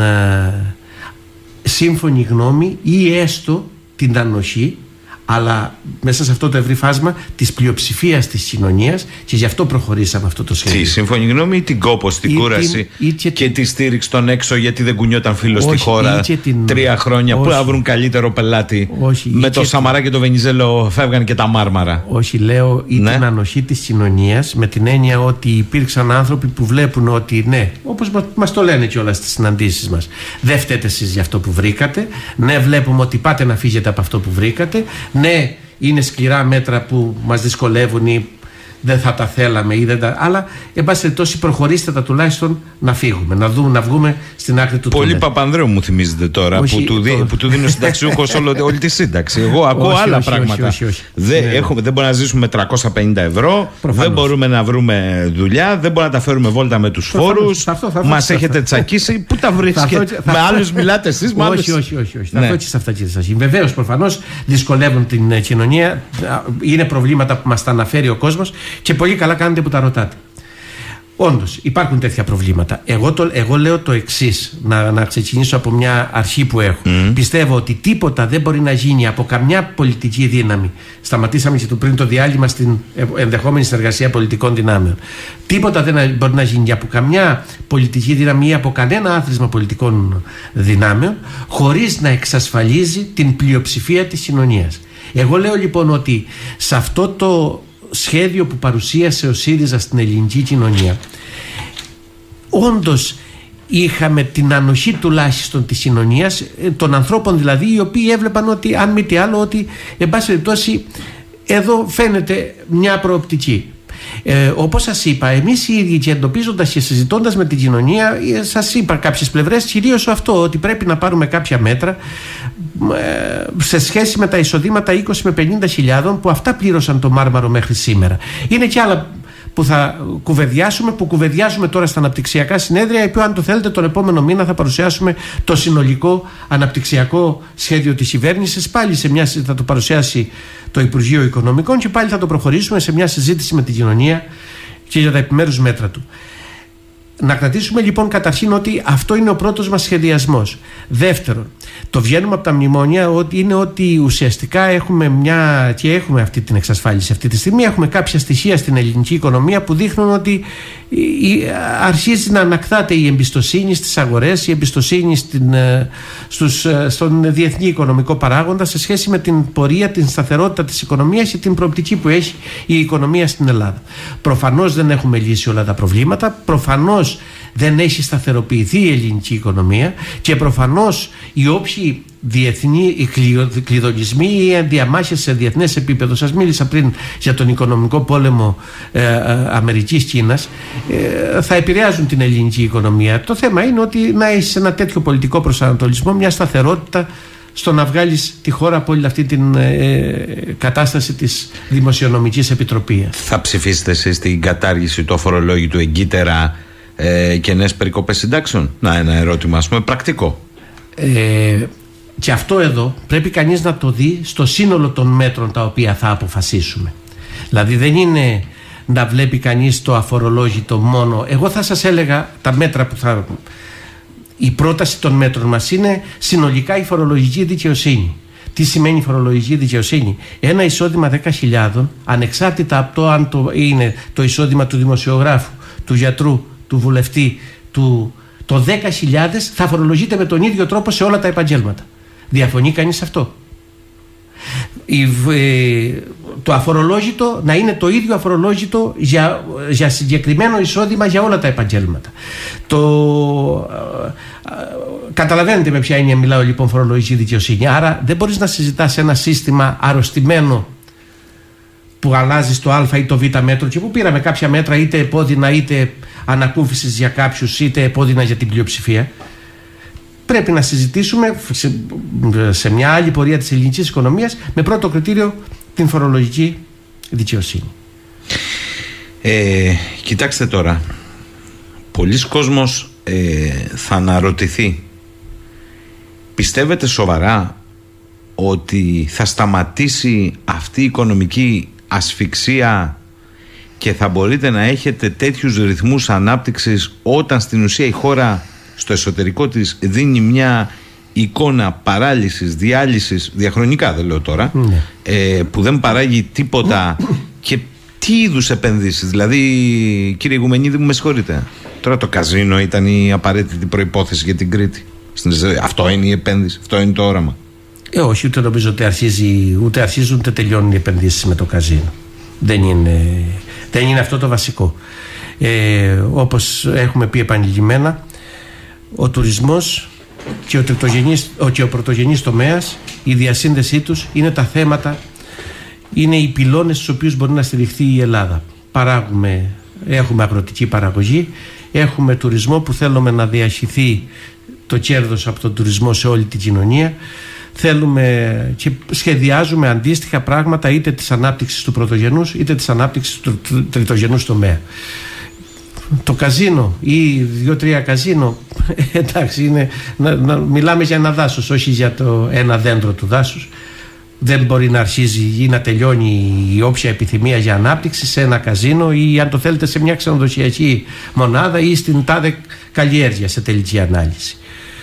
σύμφωνη γνώμη ή έστω την ανοχή, αλλά μέσα σε αυτό το ευρύ φάσμα της πλειοψηφίας της κοινωνίας, και γι' αυτό προχωρήσαμε αυτό το σχέδιο. Τι σύμφωνη γνώμη ή την κόπος, την κούραση και τη στήριξη των έξω, γιατί δεν κουνιόταν φίλος στη χώρα 3 χρόνια που θα βρουν καλύτερο πελάτη? Με το Σαμαρά και το Βενιζέλο φεύγαν και τα Μάρμαρα. Όχι, λέω την ανοχή της κοινωνίας, με την έννοια ότι υπήρξαν άνθρωποι που βλέπουν ότι ναι, όπως μας το λένε κιόλας στις συναντήσεις μας, δεν φταίτε εσείς για αυτό που βρήκατε, ναι, βλέπουμε ότι πάτε να φύγετε από αυτό που βρήκατε, ναι, είναι σκληρά μέτρα που μας δυσκολεύουν ή δεν θα τα θέλαμε ή δεν τα... αλλά εν πάση περιπτώσει προχωρήστε τα τουλάχιστον να φύγουμε, να βγούμε στην άκρη του τούνελ. Πολύ Παπανδρέου μου θυμίζετε τώρα. Όχι, που του δίνει ο συνταξιούχος όλη τη σύνταξη. Εγώ ακούω άλλα πράγματα. Δεν μπορούμε να ζήσουμε με 350 ευρώ. Προφανώς. Δεν μπορούμε να βρούμε δουλειά. Δεν μπορούμε να τα φέρουμε βόλτα με τους φόρους. Μας έχετε τσακίσει. Πού τα βρίσκετε? Με άλλους μιλάτε εσείς? Όχι. Θα πω και σε αυτά, κύριε Σαχή. Βεβαίως, προφανώς δυσκολεύουν την κοινωνία. Είναι προβλήματα που μας τα αναφέρει ο κόσμος. Και πολύ καλά κάνετε που τα ρωτάτε. Όντως υπάρχουν τέτοια προβλήματα. Εγώ λέω το εξής, να ξεκινήσω από μια αρχή που έχω. Πιστεύω ότι τίποτα δεν μπορεί να γίνει από καμιά πολιτική δύναμη. Σταματήσαμε και πριν το διάλειμμα στην ενδεχόμενη συνεργασία πολιτικών δυνάμεων. Τίποτα δεν μπορεί να γίνει από καμιά πολιτική δύναμη ή από κανένα άθροισμα πολιτικών δυνάμεων χωρίς να εξασφαλίζει την πλειοψηφία της κοινωνίας. Εγώ λέω λοιπόν ότι σε αυτό το σχέδιο που παρουσίασε ο ΣΥΡΙΖΑ στην ελληνική κοινωνία, όντως είχαμε την ανοχή τουλάχιστον της κοινωνίας, των ανθρώπων δηλαδή, οι οποίοι έβλεπαν ότι, αν μη τι άλλο, ότι εν πάση περιπτώσει εδώ φαίνεται μια προοπτική. Όπως σας είπα, εμείς οι ίδιοι, και εντοπίζοντας και συζητώντας με την κοινωνία, σας είπα κάποιες πλευρές, κυρίως αυτό, ότι πρέπει να πάρουμε κάποια μέτρα σε σχέση με τα εισοδήματα 20 με 50 χιλιάδων που αυτά πλήρωσαν το Μάρμαρο μέχρι σήμερα. Είναι και άλλα που θα κουβεντιάσουμε, που κουβεντιάζουμε τώρα στα αναπτυξιακά συνέδρια, που αν το θέλετε τον επόμενο μήνα θα παρουσιάσουμε το συνολικό αναπτυξιακό σχέδιο της κυβέρνησης. Πάλι θα το παρουσιάσει το Υπουργείο Οικονομικών και πάλι θα το προχωρήσουμε σε μια συζήτηση με την κοινωνία και για τα επιμέρους μέτρα του. Να κρατήσουμε λοιπόν καταρχήν ότι αυτό είναι ο πρώτος μας σχεδιασμός. Δεύτερον, το βγαίνουμε από τα μνημόνια είναι ότι ουσιαστικά έχουμε αυτή την εξασφάλιση αυτή τη στιγμή. Έχουμε κάποια στοιχεία στην ελληνική οικονομία που δείχνουν ότι αρχίζει να ανακτάται η εμπιστοσύνη στις αγορές, η εμπιστοσύνη στον διεθνή οικονομικό παράγοντα σε σχέση με την πορεία, την σταθερότητα της οικονομίας και την προοπτική που έχει η οικονομία στην Ελλάδα. Προφανώς δεν έχουμε λύσει όλα τα προβλήματα, προφανώς δεν έχει σταθεροποιηθεί η ελληνική οικονομία και προφανώς οι όποιοι διεθνή κλειδονισμοί ή διαμάχες σε διεθνές επίπεδο, σας μίλησα πριν για τον οικονομικό πόλεμο Αμερικής-Κίνας, θα επηρεάζουν την ελληνική οικονομία. Το θέμα είναι ότι να έχεις ένα τέτοιο πολιτικό προσανατολισμό, μια σταθερότητα στο να βγάλεις τη χώρα από όλη αυτή την κατάσταση της Δημοσιονομικής Επιτροπής. Θα ψηφίσετε εσείς την κατάργηση του αφορολόγητου εγκύτερα και νέες περικοπές συντάξεων? Ένα ερώτημα, ας πούμε, πρακτικό. Και αυτό εδώ πρέπει κανείς να το δει στο σύνολο των μέτρων τα οποία θα αποφασίσουμε. Δηλαδή δεν είναι να βλέπει κανείς το αφορολόγητο μόνο. Εγώ θα σας έλεγα τα μέτρα που θα... Η πρόταση των μέτρων μας είναι συνολικά η φορολογική δικαιοσύνη. Τι σημαίνει φορολογική δικαιοσύνη? Ένα εισόδημα 10.000, ανεξάρτητα από το αν είναι το εισόδημα του δημοσιογράφου, του γιατρού, του βουλευτή, το 10.000 θα φορολογείται με τον ίδιο τρόπο σε όλα τα επαγγέλματα. Διαφωνεί κανείς αυτό? Το αφορολόγητο να είναι το ίδιο αφορολόγητο για συγκεκριμένο εισόδημα για όλα τα επαγγέλματα. Καταλαβαίνετε με ποια έννοια μιλάω λοιπόν φορολογική δικαιοσύνη. Άρα δεν μπορείς να συζητάς ένα σύστημα αρρωστημένο που αλλάζει το α ή το β μέτρο και που πήραμε κάποια μέτρα είτε επώδυνα είτε ανακούφισης για κάποιους είτε επώδυνα για την πλειοψηφία. Πρέπει να συζητήσουμε σε μια άλλη πορεία της ελληνικής οικονομίας με πρώτο κριτήριο την φορολογική δικαιοσύνη. Κοιτάξτε τώρα, πολλοί κόσμος θα αναρωτηθεί, πιστεύετε σοβαρά ότι θα σταματήσει αυτή η οικονομική ασφυξία και θα μπορείτε να έχετε τέτοιους ρυθμούς ανάπτυξης όταν στην ουσία η χώρα στο εσωτερικό της δίνει μια εικόνα παράλυσης, διάλυσης, διαχρονικά δεν λέω τώρα, που δεν παράγει τίποτα και τι είδους επενδύσεις? Δηλαδή, κύριε Ηγουμενίδη μου, με συγχωρείτε, τώρα το καζίνο ήταν η απαραίτητη προϋπόθεση για την Κρήτη? Αυτό είναι η επένδυση, αυτό είναι το όραμα? Όχι, ούτε νομίζω ότι ούτε αρχίζουν ούτε τελειώνουν οι επενδύσεις με το καζίνο. Δεν είναι αυτό το βασικό. Όπως έχουμε πει επανειλημμένα, ο τουρισμός και ο πρωτογενής τομέας, η διασύνδεσή τους είναι τα θέματα, είναι οι πυλώνες στους οποίους μπορεί να στηριχθεί η Ελλάδα. Έχουμε αγροτική παραγωγή, έχουμε τουρισμό που θέλουμε να διαχυθεί το κέρδος από τον τουρισμό σε όλη την κοινωνία. Θέλουμε και σχεδιάζουμε αντίστοιχα πράγματα είτε της ανάπτυξης του πρωτογενούς είτε της ανάπτυξης του τριτογενούς τομέα. Το καζίνο ή 2-3 καζίνο, εντάξει, είναι, μιλάμε για ένα δάσος, όχι για ένα δέντρο του δάσους. Δεν μπορεί να αρχίζει ή να τελειώνει η όποια επιθυμία για ανάπτυξη σε ένα καζίνο ή, αν το θέλετε, σε μια ξενοδοχειακή μονάδα ή στην τάδε καλλιέργεια σε τελική ανάλυση.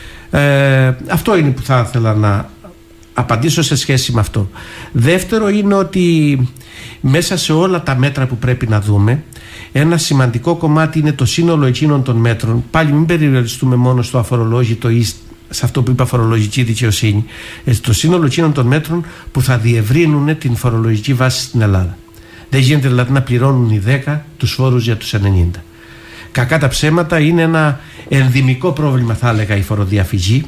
Αυτό είναι που θα ήθελα να απαντήσω σε σχέση με αυτό. Δεύτερο είναι ότι μέσα σε όλα τα μέτρα που πρέπει να δούμε, ένα σημαντικό κομμάτι είναι το σύνολο εκείνων των μέτρων. Πάλι μην περιοριστούμε μόνο στο αφορολόγητο ή σε αυτό που είπα φορολογική δικαιοσύνη. Το σύνολο εκείνων των μέτρων που θα διευρύνουν την φορολογική βάση στην Ελλάδα. Δεν γίνεται δηλαδή να πληρώνουν οι 10 τους φόρους για τους 90. Κακά τα ψέματα, είναι ένα ενδυμικό πρόβλημα, θα έλεγα, η φοροδιαφυγή.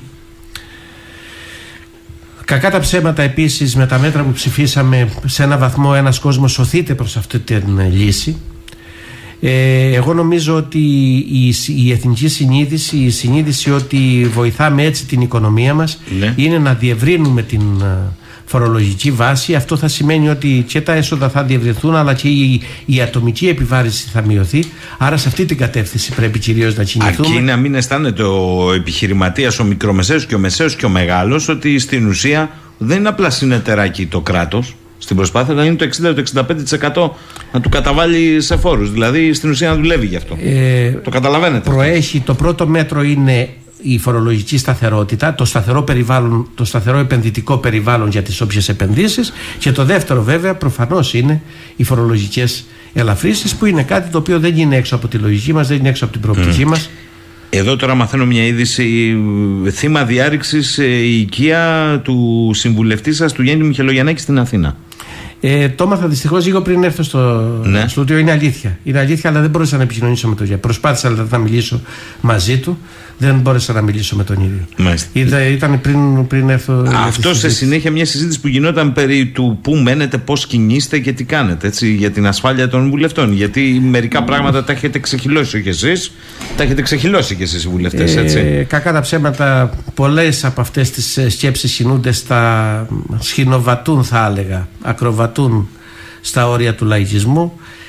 Κακά τα ψέματα επίσης, με τα μέτρα που ψηφίσαμε, σε ένα βαθμό ένας κόσμος σωθείται προς αυτή την λύση. Εγώ νομίζω ότι η εθνική συνείδηση, η συνείδηση ότι βοηθάμε έτσι την οικονομία μας, είναι να διευρύνουμε την φορολογική βάση. Αυτό θα σημαίνει ότι και τα έσοδα θα διευρυνθούν, αλλά και η ατομική επιβάρηση θα μειωθεί. Άρα σε αυτή την κατεύθυνση πρέπει κυρίως να κινηθούμε. Αρκεί να μην αισθάνεται ο επιχειρηματίας, ο μικρομεσαίος και ο μεσαίος και ο μεγάλος, ότι στην ουσία δεν είναι απλά συνεταιράκι το κράτος στην προσπάθεια να είναι το 60-65% να του καταβάλει σε φόρους. Δηλαδή στην ουσία να δουλεύει γι' αυτό. Το καταλαβαίνετε? Το πρώτο μέτρο είναι η φορολογική σταθερότητα, το σταθερό επενδυτικό περιβάλλον για τις όποιες επενδύσεις, και το δεύτερο βέβαια προφανώς είναι οι φορολογικές ελαφρύσεις, που είναι κάτι το οποίο δεν είναι έξω από τη λογική μας, δεν είναι έξω από την προοπτική μας. Εδώ τώρα μαθαίνω μια είδηση, θύμα διάρρηξης η οικία του συμβουλευτή σας, του Γιάννη Μιχελογιαννάκη, στην Αθήνα. Το έμαθα δυστυχώς λίγο πριν έρθω στο στούντιο. Είναι αλήθεια. Είναι αλήθεια, αλλά δεν μπόρεσα να επικοινωνήσω με τον Γιάννη. Προσπάθησα να μιλήσω μαζί του, δεν μπόρεσα να μιλήσω με τον ίδιο. Ήταν πριν έρθω. Αυτό σε συνέχεια μια συζήτηση που γινόταν περί του πού μένετε, πώς κινείστε και τι κάνετε, έτσι, για την ασφάλεια των βουλευτών. Γιατί μερικά πράγματα τα έχετε ξεχυλώσει όχι εσείς, τα έχετε ξεχυλώσει και εσείς οι βουλευτές, έτσι. Κακά τα ψέματα, πολλές από αυτές τις σκέψεις κινούνται σχηνοβατούν, θα έλεγα, ακροβατούν στα όρια του λαϊκισμού.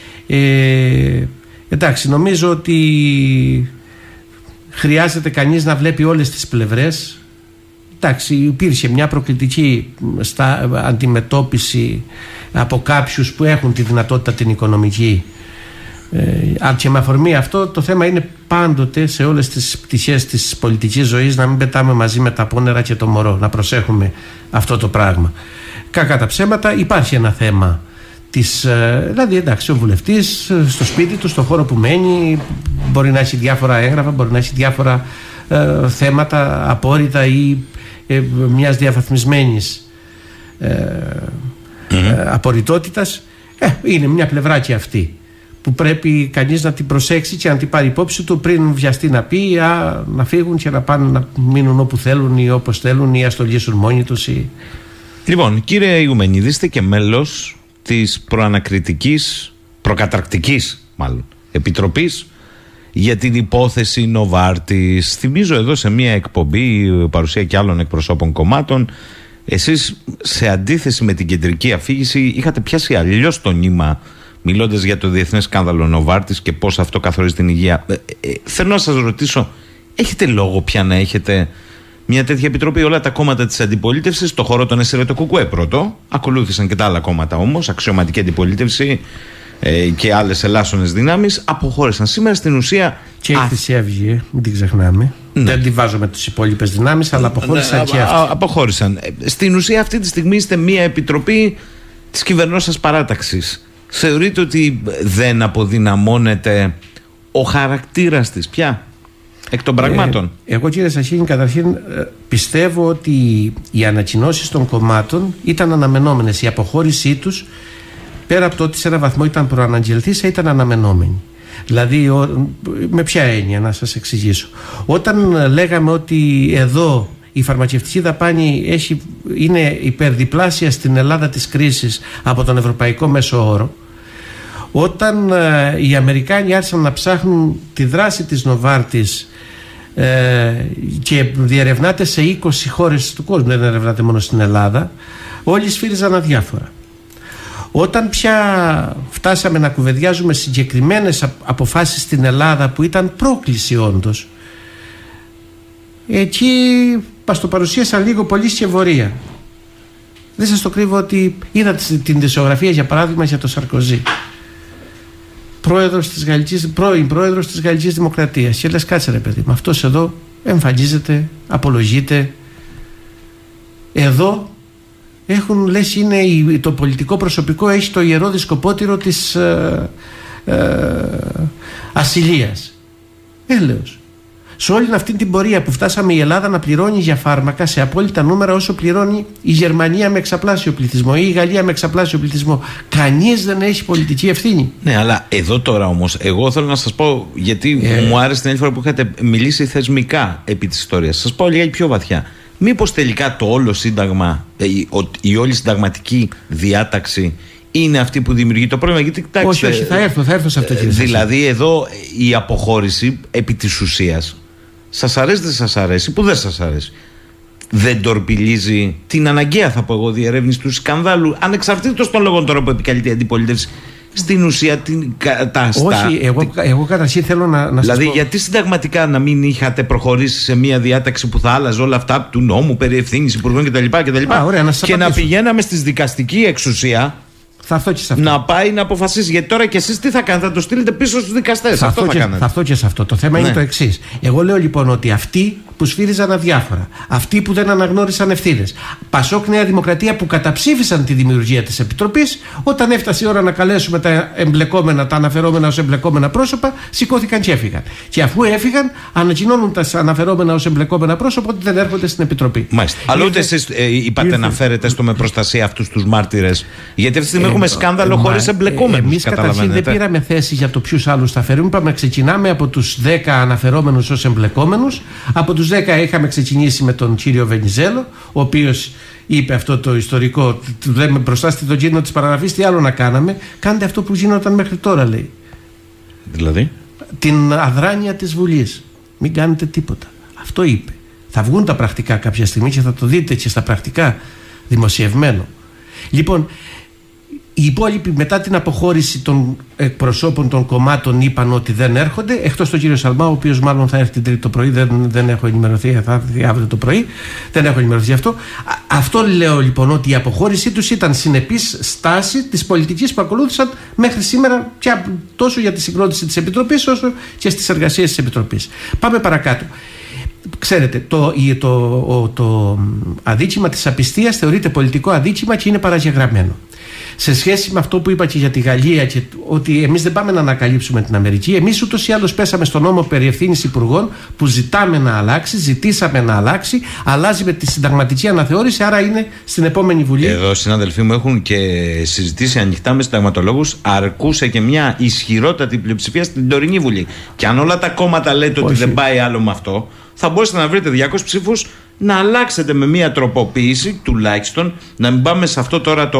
Εντάξει, νομίζω ότι χρειάζεται κανείς να βλέπει όλες τις πλευρές. Εντάξει, υπήρχε μια προκλητική αντιμετώπιση από κάποιους που έχουν τη δυνατότητα την οικονομική. Αν και με αφορμή αυτό, το θέμα είναι πάντοτε σε όλες τις πτυχές της πολιτικής ζωής να μην πετάμε μαζί με τα πόνερα και το μωρό. Να προσέχουμε αυτό το πράγμα. Κακά τα ψέματα, υπάρχει ένα θέμα δηλαδή, εντάξει, ο βουλευτής στο σπίτι του, στο χώρο που μένει, μπορεί να έχει διάφορα έγγραφα, μπορεί να έχει διάφορα θέματα απόρριτα ή μιας διαφαθμισμένης απορριτότητας. Είναι μια πλευρά και αυτή που πρέπει κανείς να την προσέξει και να την πάρει υπόψη του πριν βιαστεί να πει να φύγουν και να πάνε να μείνουν όπου θέλουν ή όπως θέλουν ή ας το λύσουν μόνοι τους. Λοιπόν, κύριε Ηγουμενίδη, είστε και μέλος της προκαταρκτικής μάλλον επιτροπής για την υπόθεση Νοβάρτης. Θυμίζω εδώ σε μια εκπομπή, παρουσία και άλλων εκπροσώπων κομμάτων, εσείς σε αντίθεση με την κεντρική αφήγηση είχατε πιάσει αλλιώς το νήμα, μιλώντας για το διεθνές σκάνδαλο Νοβάρτης και πώς αυτό καθορίζει την υγεία. Θέλω να σας ρωτήσω, έχετε λόγο πια να έχετε μια τέτοια επιτροπή? Όλα τα κόμματα της αντιπολίτευσης, στο χώρο των ΕΣΥΡ, το ΚΚΕ πρώτο, ακολούθησαν και τα άλλα κόμματα όμως, αξιωματική αντιπολίτευση και άλλες ελάσσονες δυνάμεις, αποχώρησαν. Σήμερα στην ουσία. Και η Χρυσή Αυγή, μην την ξεχνάμε. Ναι. Δεν τη βάζω με τις υπόλοιπες δυνάμεις, αλλά αποχώρησαν και αυτοί. Αποχώρησαν. Στην ουσία, αυτή τη στιγμή είστε μια επιτροπή της κυβερνώσας παράταξης. Θεωρείτε ότι δεν αποδυναμώνεται ο χαρακτήρας της πια, εκ των πραγμάτων? Εγώ, κύριε Σαχίνη, καταρχήν πιστεύω ότι οι ανακοινώσεις των κομμάτων ήταν αναμενόμενες. Η αποχώρησή τους, πέρα από το ότι σε ένα βαθμό ήταν προαναγγελθήσα, ήταν αναμενόμενη. Δηλαδή, με ποια έννοια, να σας εξηγήσω. Όταν λέγαμε ότι εδώ η φαρμακευτική δαπάνη είναι υπερδιπλάσια στην Ελλάδα της κρίσης από τον ευρωπαϊκό μέσο όρο, όταν οι Αμερικάνοι άρχισαν να ψάχνουν τη δράση της Νοβάρτης και διερευνάται σε 20 χώρες του κόσμου, δεν ερευνάται μόνο στην Ελλάδα, όλοι σφύριζαν αδιάφορα. Όταν πια φτάσαμε να κουβεντιάζουμε συγκεκριμένες αποφάσεις στην Ελλάδα που ήταν πρόκληση όντως, εκεί μας το παρουσίασαν λίγο πολύ σκευωρία. Δεν σας το κρύβω ότι είδα την δισογραφία, για παράδειγμα, για τον Σαρκοζή, πρώην πρόεδρος της Γαλλικής Δημοκρατίας, και λες, κάτσε ρε παιδί, με αυτός εδώ εμφανίζεται, απολογείται. Εδώ έχουν, λες, είναι το πολιτικό προσωπικό έχει το ιερό δισκοπότηρο της ασυλίας. Έλεος. Σε όλη αυτή την πορεία που φτάσαμε η Ελλάδα να πληρώνει για φάρμακα σε απόλυτα νούμερα όσο πληρώνει η Γερμανία με εξαπλάσιο πληθυσμό ή η Γαλλία με εξαπλάσιο πληθυσμό, κανείς δεν έχει πολιτική ευθύνη. Ναι, αλλά εδώ τώρα όμως εγώ θέλω να σας πω, γιατί μου άρεσε την άλλη φορά που είχατε μιλήσει θεσμικά επί της ιστορίας, σας πω λίγα πιο βαθιά. Μήπως τελικά το όλο σύνταγμα, η όλη συνταγματική διάταξη είναι αυτή που δημιουργεί το πρόβλημα? Γιατί, κοιτάξτε, όχι, θα έρθω σε αυτό. Δηλαδή εδώ η αποχώρηση επί της ουσίας, σας αρέσει δεν σας αρέσει, που δεν σας αρέσει, δεν τορπιλίζει την αναγκαία, θα πω εγώ, διερεύνηση του σκανδάλου, ανεξαρτήτως των λόγων τώρα που επικαλείται η αντιπολίτευση, στην ουσία Όχι, εγώ καταρχήν θέλω να σας δηλαδή, πω. γιατί συνταγματικά να μην είχατε προχωρήσει σε μια διάταξη που θα άλλαζε όλα αυτά του νόμου περί ευθύνης υπουργών κτλ. Και να πηγαίναμε στη δικαστική εξουσία. Θα έρθω και σε αυτό. Να πάει να αποφασίσει. Γιατί τώρα και εσείς τι θα κάνετε, θα το στείλετε πίσω στους δικαστές. Θα έρθω και σε αυτό. Το θέμα είναι το εξής. Εγώ λέω λοιπόν ότι αυτοί που σφύριζαν αδιάφορα, αυτοί που δεν αναγνώρισαν ευθύνες, Πασόκ, Νέα Δημοκρατία, που καταψήφισαν τη δημιουργία της Επιτροπής, όταν έφτασε η ώρα να καλέσουμε τα αναφερόμενα ως εμπλεκόμενα πρόσωπα, σηκώθηκαν και έφυγαν. Και αφού έφυγαν, ανακοινώνουν τα αναφερόμενα ως εμπλεκόμενα πρόσωπα ότι δεν έρχονται στην Επιτροπή. Μάλιστα. Αλλά ούτε εσείς είπατε να φέρετε στο με προστασία αυτούς τους μάρτυρες. Γιατί αυτή τη στιγμή έχουμε σκάνδαλο χωρίς εμπλεκόμενους. Εμείς καταρχήν δεν πήραμε θέση για το ποιους άλλους θα φέρουμε. Είπαμε, ξεκινάμε από τους 10 αναφερόμενους ως εμπλεκόμενους. Από τους 10 είχαμε ξεκινήσει με τον κύριο Βενιζέλο, ο οποίος είπε αυτό το ιστορικό. Του λέμε μπροστά στον κίνδυνο της παραγραφής, τι άλλο να κάναμε. Κάντε αυτό που γινόταν μέχρι τώρα, λέει. Δηλαδή? Την αδράνεια της Βουλής. Μην κάνετε τίποτα. Αυτό είπε. Θα βγουν τα πρακτικά κάποια στιγμή και θα το δείτε και στα πρακτικά δημοσιευμένο. Λοιπόν, οι υπόλοιποι μετά την αποχώρηση των εκπροσώπων των κομμάτων είπαν ότι δεν έρχονται, εκτός τον κύριο Σαλμά, ο οποίος μάλλον θα έρθει την Τρίτη το πρωί, δεν έχω ενημερωθεί, θα έρθει αύριο το πρωί, δεν έχω ενημερωθεί αυτό. Αυτό λέω λοιπόν, ότι η αποχώρησή τους ήταν συνεπής στάση της πολιτικής που ακολούθησαν μέχρι σήμερα, πια τόσο για τη συγκρότηση της Επιτροπής όσο και στις εργασίες της Επιτροπής. Πάμε παρακάτω. Ξέρετε, το αδίκημα της απιστίας θεωρείται πολιτικό αδίκημα και είναι παραγεγραμμένο. Σε σχέση με αυτό που είπα και για τη Γαλλία, και ότι εμείς δεν πάμε να ανακαλύψουμε την Αμερική, εμείς ούτως ή άλλως πέσαμε στον νόμο περί ευθύνης υπουργών που ζητήσαμε να αλλάξει, αλλάζει με τη συνταγματική αναθεώρηση, άρα είναι στην επόμενη Βουλή. Εδώ συνάδελφοί μου έχουν και συζητήσει ανοιχτά με συνταγματολόγους, αρκούσε και μια ισχυρότατη πλειοψηφία στην τωρινή Βουλή. Και αν όλα τα κόμματα λέτε ότι δεν πάει άλλο με αυτό, θα μπορέσετε να βρείτε 200 ψήφους να αλλάξετε με μια τροποποίηση, τουλάχιστον να μην πάμε σε αυτό τώρα το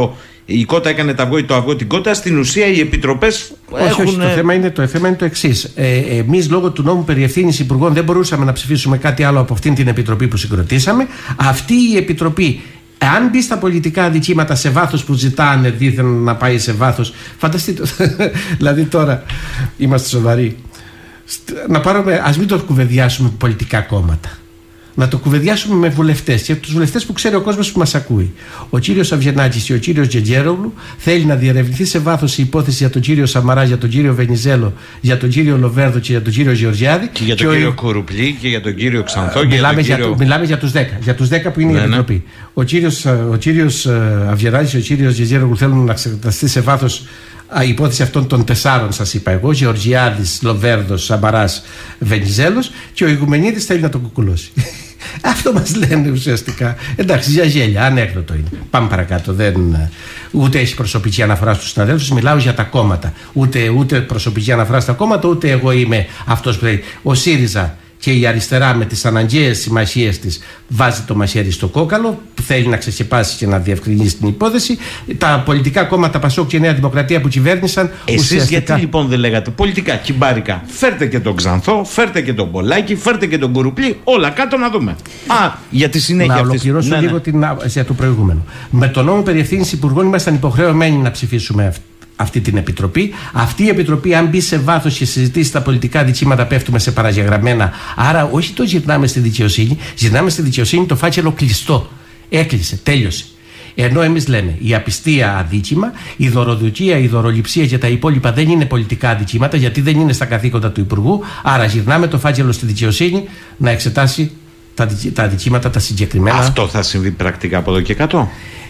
η κότα έκανε το αυγό την κότα. Στην ουσία οι επιτροπές έχουν. Όχι, το θέμα είναι το εξής. Εμείς λόγω του νόμου περί ευθύνης υπουργών δεν μπορούσαμε να ψηφίσουμε κάτι άλλο από αυτήν την επιτροπή που συγκροτήσαμε. Αυτή η επιτροπή, αν μπει στα πολιτικά αδικήματα σε βάθος που ζητάνε δήθεν να πάει σε βάθος, φανταστείτε. Δηλαδή τώρα είμαστε σοβαροί. Ας μην το κουβεντιάσουμε πολιτικά κόμματα. Να το κουβεντιάσουμε με βουλευτές, και τους βουλευτές που ξέρει ο κόσμος που μας ακούει. Ο κύριος Αβγενάκης και ο κύριος Τζεντζέρογλου θέλει να διερευνηθεί σε βάθος η υπόθεση για τον κύριο Σαμαρά, για τον κύριο Βενιζέλο, για τον κύριο Λοβέρδο και για τον κύριο Γεωργιάδη. Και για τον κύριο Κουρουπλή και για τον κύριο Ξανθό. Μιλάμε για τους 10. Για τους 10 που είναι η επιτροπή. Ο κύριος Αβγενάκης και ο κύριος Τζεντζέρογλου θέλουν να εξεταστεί σε βάθος η υπόθεση αυτών των 4, σας είπα εγώ, Γεωργιάδης, Λοβέρδος, Σαμαράς, Βενιζέλος, και ο Ηγουμενίδης θέλει να τον κουκουλώσει. Αυτό μας λένε ουσιαστικά. Εντάξει, για γέλια, ανέκδοτο είναι. Πάμε παρακάτω. Ούτε έχει προσωπική αναφορά στους συναδέλφους, μιλάω για τα κόμματα. Ούτε προσωπική αναφορά στα κόμματα, ούτε εγώ είμαι αυτός που λέει. Ο ΣΥΡΙΖΑ και η αριστερά με τις αναγκαίες συμμαχίες της βάζει το μαχαίρι στο κόκαλο, που θέλει να ξεσκεπάσει και να διευκρινίσει την υπόθεση. Τα πολιτικά κόμματα Πασόκ και Νέα Δημοκρατία που κυβέρνησαν. Εσείς γιατί λοιπόν δεν λέγατε πολιτικά, κυμπάρικα? Φέρτε και τον Ξανθό, φέρτε και τον Πολάκη, φέρτε και τον Κουρουπλή, όλα κάτω να δούμε. Για τη συνέχεια. Να ολοκληρώσω λίγο για το προηγούμενο. Με τον νόμο περί ευθύνης υπουργών ήμασταν υποχρεωμένοι να ψηφίσουμε αυτή την επιτροπή. Αυτή η επιτροπή, αν μπει σε βάθος και συζητήσει τα πολιτικά δικήματα, πέφτουμε σε παραγεγραμμένα. Άρα, όχι το γυρνάμε στη δικαιοσύνη, γυρνάμε στη δικαιοσύνη το φάκελο κλειστό. Έκλεισε, τέλειωσε. Ενώ εμείς λέμε η απιστία αδίκημα, η δωροδοκία, η δωροληψία και τα υπόλοιπα δεν είναι πολιτικά αδικήματα, γιατί δεν είναι στα καθήκοντα του Υπουργού. Άρα, γυρνάμε το φάκελο στη δικαιοσύνη να εξετάσει τα αδικήματα τα συγκεκριμένα. Αυτό θα συμβεί πρακτικά από εδώ και κάτω.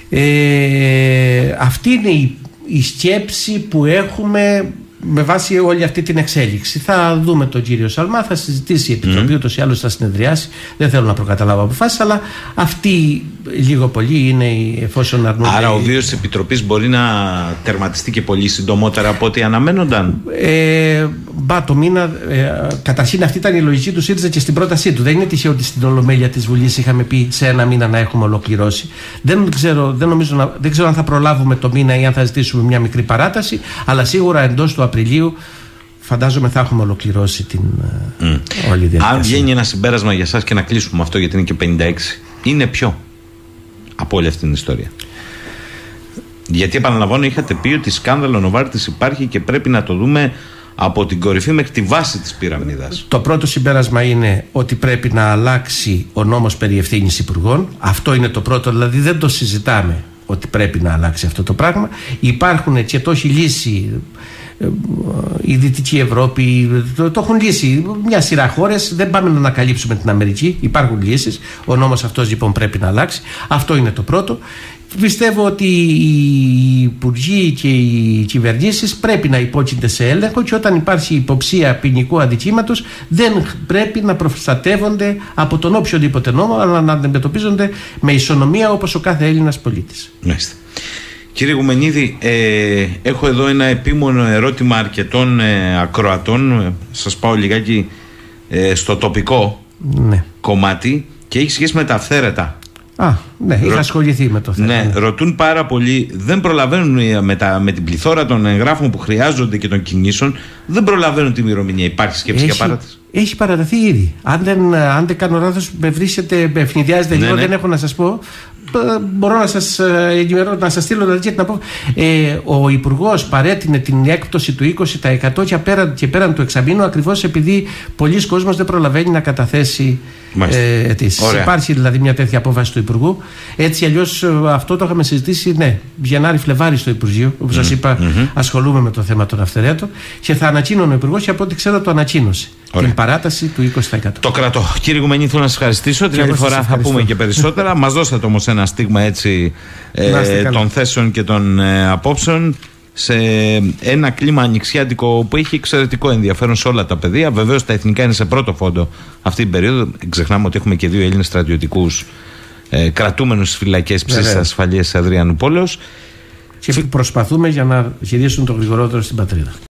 Αυτή είναι η σκέψη που έχουμε με βάση όλη αυτή την εξέλιξη. Θα δούμε τον κύριο Σαλμά, θα συζητήσει η Επιτροπή, ούτως ή άλλως θα συνεδριάσει. Δεν θέλω να προκαταλάβω αποφάσεις, αλλά αυτή λίγο πολύ είναι εφόσον αρνούνται. Άρα ο βίος της Επιτροπής μπορεί να τερματιστεί και πολύ συντομότερα από ό,τι αναμένονταν. Το μήνα. Καταρχήν αυτή ήταν η λογική του ΣΥΡΙΖΑ και στην πρότασή του. Δεν είναι τυχαίο ότι στην Ολομέλεια της Βουλής είχαμε πει σε ένα μήνα να έχουμε ολοκληρώσει. Δεν ξέρω αν θα προλάβουμε το μήνα ή αν θα ζητήσουμε μια μικρή παράταση, αλλά σίγουρα εντός του Απριλίου φαντάζομαι θα έχουμε ολοκληρώσει την όλη διαδικασία. Αν βγαίνει ένα συμπέρασμα για εσάς και να κλείσουμε αυτό, γιατί είναι και 56, είναι ποιο από όλη αυτή την ιστορία? Γιατί επαναλαμβάνω, είχατε πει ότι σκάνδαλο Νοβάρτης υπάρχει και πρέπει να το δούμε από την κορυφή μέχρι τη βάση της πυραμίδας. Το πρώτο συμπέρασμα είναι ότι πρέπει να αλλάξει ο νόμος περί ευθύνης υπουργών. Αυτό είναι το πρώτο, δηλαδή δεν το συζητάμε ότι πρέπει να αλλάξει αυτό το πράγμα. Υπάρχουν και το έχει λύσει η Δυτική Ευρώπη, το έχουν λύσει μια σειρά χώρες. Δεν πάμε να ανακαλύψουμε την Αμερική. Υπάρχουν λύσεις. Ο νόμος αυτός λοιπόν πρέπει να αλλάξει. Αυτό είναι το πρώτο. Πιστεύω ότι οι υπουργοί και οι κυβερνήσεις πρέπει να υπόκεινται σε έλεγχο, και όταν υπάρχει υποψία ποινικού αδικήματος δεν πρέπει να προστατεύονται από τον οποιοδήποτε νόμο, αλλά να αντιμετωπίζονται με ισονομία όπως ο κάθε Έλληνας πολίτης. Μάλιστα. Κύριε Ηγουμενίδη, έχω εδώ ένα επίμονο ερώτημα αρκετών ακροατών. Σας πάω λιγάκι στο τοπικό κομμάτι και έχει σχέση με τα αυθαίρετα. Ναι, είχα ασχοληθεί με το θέμα. Ναι, ρωτούν πάρα πολύ, δεν προλαβαίνουν με την πληθώρα των εγγράφων που χρειάζονται και των κινήσεων, δεν προλαβαίνουν τη ημερομηνία. Υπάρχει σκέψη για παράταση? Έχει παραταθεί ήδη. Αν δεν κάνω λάθος, με βρίσκετε, με ευνηδιάζετε λίγο, δεν έχω να σας πω. Μπορώ να σας ενημερώσω, να σας στείλω δηλαδή, να πω. Ο Υπουργός παρέτεινε την έκπτωση του 20% και πέραν του εξαμήνου, ακριβώς επειδή πολλοί κόσμος δεν προλαβαίνει να καταθέσει αιτήσεις. Υπάρχει δηλαδή μια τέτοια απόφαση του Υπουργού. Έτσι αλλιώς αυτό το είχαμε συζητήσει, Γενάρη-Φλεβάρη στο Υπουργείο. Όπως σας είπα, ασχολούμαι με το θέμα των αυθαιρέτων και θα ανακοίνωνε ο Υπουργός, και από ό,τι ξέρω το ανακοίνωσε. Την παράταση του 20%. Το κρατώ. Κύριε Ηγουμενίδη, θέλω να σας ευχαριστήσω. Την άλλη φορά θα πούμε και περισσότερα. Μας δώσατε όμως ένα στίγμα έτσι των θέσεων και των απόψεων σε ένα κλίμα ανοιξιάτικο που έχει εξαιρετικό ενδιαφέρον σε όλα τα πεδία. Βεβαίως τα εθνικά είναι σε πρώτο φόντο αυτή την περίοδο. Ξεχνάμε ότι έχουμε και 2 Έλληνες στρατιωτικούς κρατούμενους στις φυλακές ψήφισης ασφαλείας της Αδριανούπολεως. Και προσπαθούμε για να γυρίσουν το γρηγορότερο στην πατρίδα.